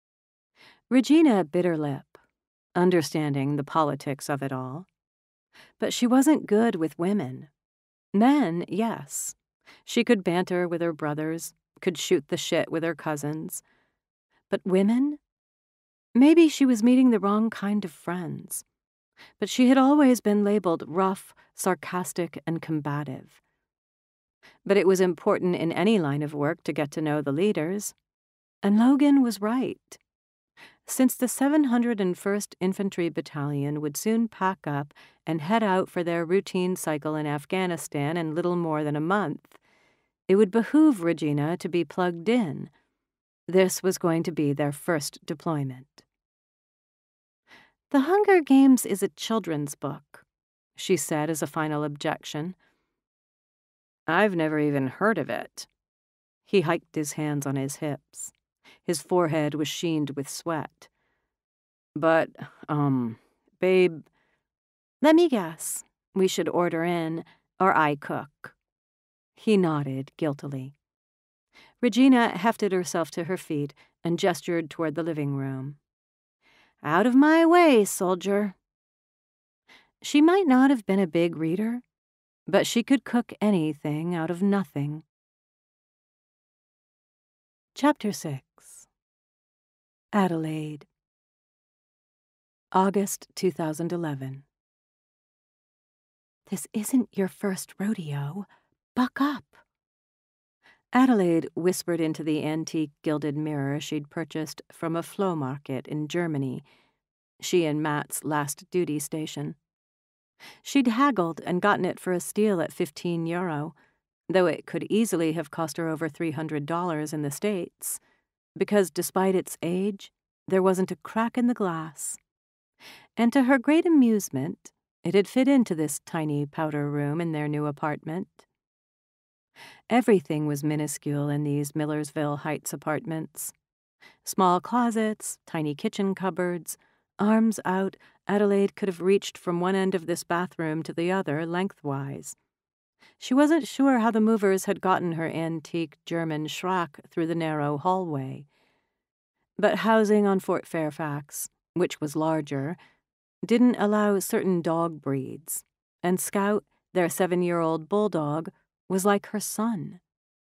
Regina bit her lip, understanding the politics of it all. But she wasn't good with women. Men, yes. She could banter with her brothers, could shoot the shit with her cousins. But women? Maybe she was meeting the wrong kind of friends. But she had always been labeled rough, sarcastic, and combative. But it was important in any line of work to get to know the leaders. And Logan was right. Since the 701st Infantry Battalion would soon pack up and head out for their routine cycle in Afghanistan in little more than a month, it would behoove Regina to be plugged in. This was going to be their first deployment. "The Hunger Games is a children's book," she said as a final objection. "I've never even heard of it." He hiked his hands on his hips. His forehead was sheened with sweat. "But, babe..." "Let me guess. We should order in, or I cook." He nodded guiltily. Regina hefted herself to her feet and gestured toward the living room. "Out of my way, soldier." She might not have been a big reader, but she could cook anything out of nothing. Chapter 6. Adelaide. August 2011. "This isn't your first rodeo. Buck up." Adelaide whispered into the antique gilded mirror she'd purchased from a Flohmarket in Germany, she and Matt's last duty station. She'd haggled and gotten it for a steal at €15, though it could easily have cost her over $300 in the States, because despite its age, there wasn't a crack in the glass. And to her great amusement, it had fit into this tiny powder room in their new apartment. Everything was minuscule in these Millersville Heights apartments. Small closets, tiny kitchen cupboards, arms out, Adelaide could have reached from one end of this bathroom to the other lengthwise. She wasn't sure how the movers had gotten her antique German Schrack through the narrow hallway. But housing on Fort Fairfax, which was larger, didn't allow certain dog breeds, and Scout, their 7-year-old bulldog, was like her son.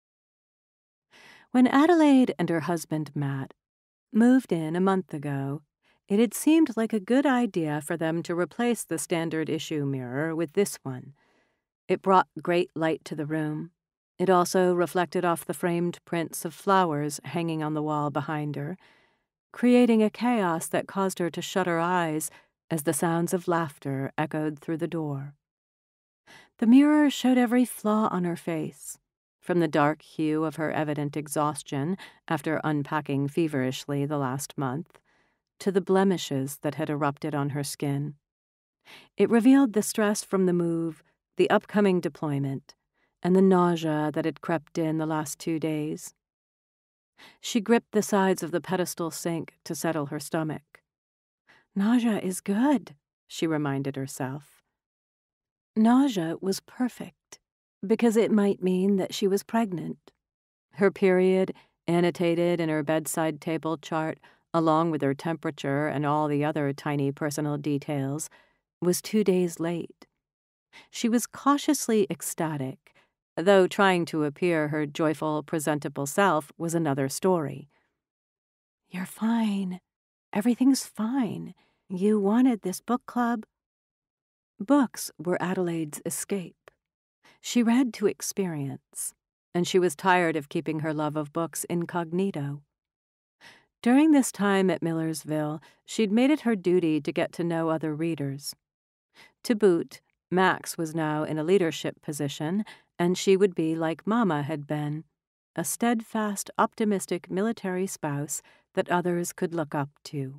When Adelaide and her husband Matt moved in a month ago, it had seemed like a good idea for them to replace the standard issue mirror with this one. It brought great light to the room. It also reflected off the framed prints of flowers hanging on the wall behind her, creating a chaos that caused her to shut her eyes as the sounds of laughter echoed through the door. The mirror showed every flaw on her face, from the dark hue of her evident exhaustion after unpacking feverishly the last month, to the blemishes that had erupted on her skin. It revealed the stress from the move, the upcoming deployment, and the nausea that had crept in the last 2 days. She gripped the sides of the pedestal sink to settle her stomach. Nausea is good, she reminded herself. Nausea was perfect, because it might mean that she was pregnant. Her period, annotated in her bedside table chart, along with her temperature and all the other tiny personal details, was 2 days late. She was cautiously ecstatic, though trying to appear her joyful, presentable self was another story. "You're fine. Everything's fine. You wanted this book club." Books were Adelaide's escape. She read to experience, and she was tired of keeping her love of books incognito. During this time at Millersville, she'd made it her duty to get to know other readers. To boot, Max was now in a leadership position, and she would be like Mama had been, a steadfast, optimistic military spouse that others could look up to.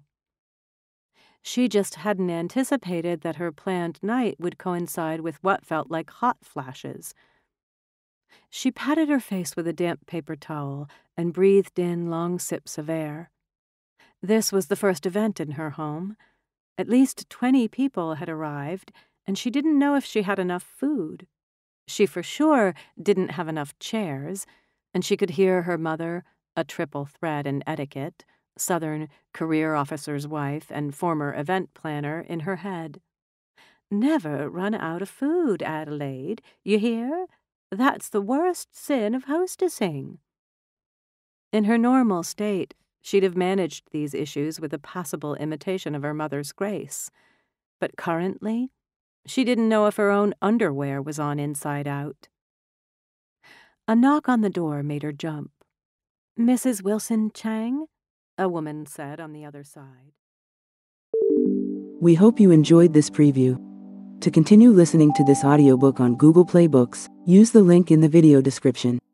She just hadn't anticipated that her planned night would coincide with what felt like hot flashes. She patted her face with a damp paper towel and breathed in long sips of air. This was the first event in her home. At least 20 people had arrived, and she didn't know if she had enough food. She for sure didn't have enough chairs, and she could hear her mother, a triple thread in etiquette, Southern career officer's wife and former event planner, in her head. Never run out of food, Adelaide. You hear? That's the worst sin of hostessing. In her normal state, she'd have managed these issues with a passable imitation of her mother's grace. But currently, she didn't know if her own underwear was on inside out. A knock on the door made her jump. "Mrs. Wilson-Chang?" a woman said on the other side. We hope you enjoyed this preview. To continue listening to this audiobook on Google Play Books, use the link in the video description.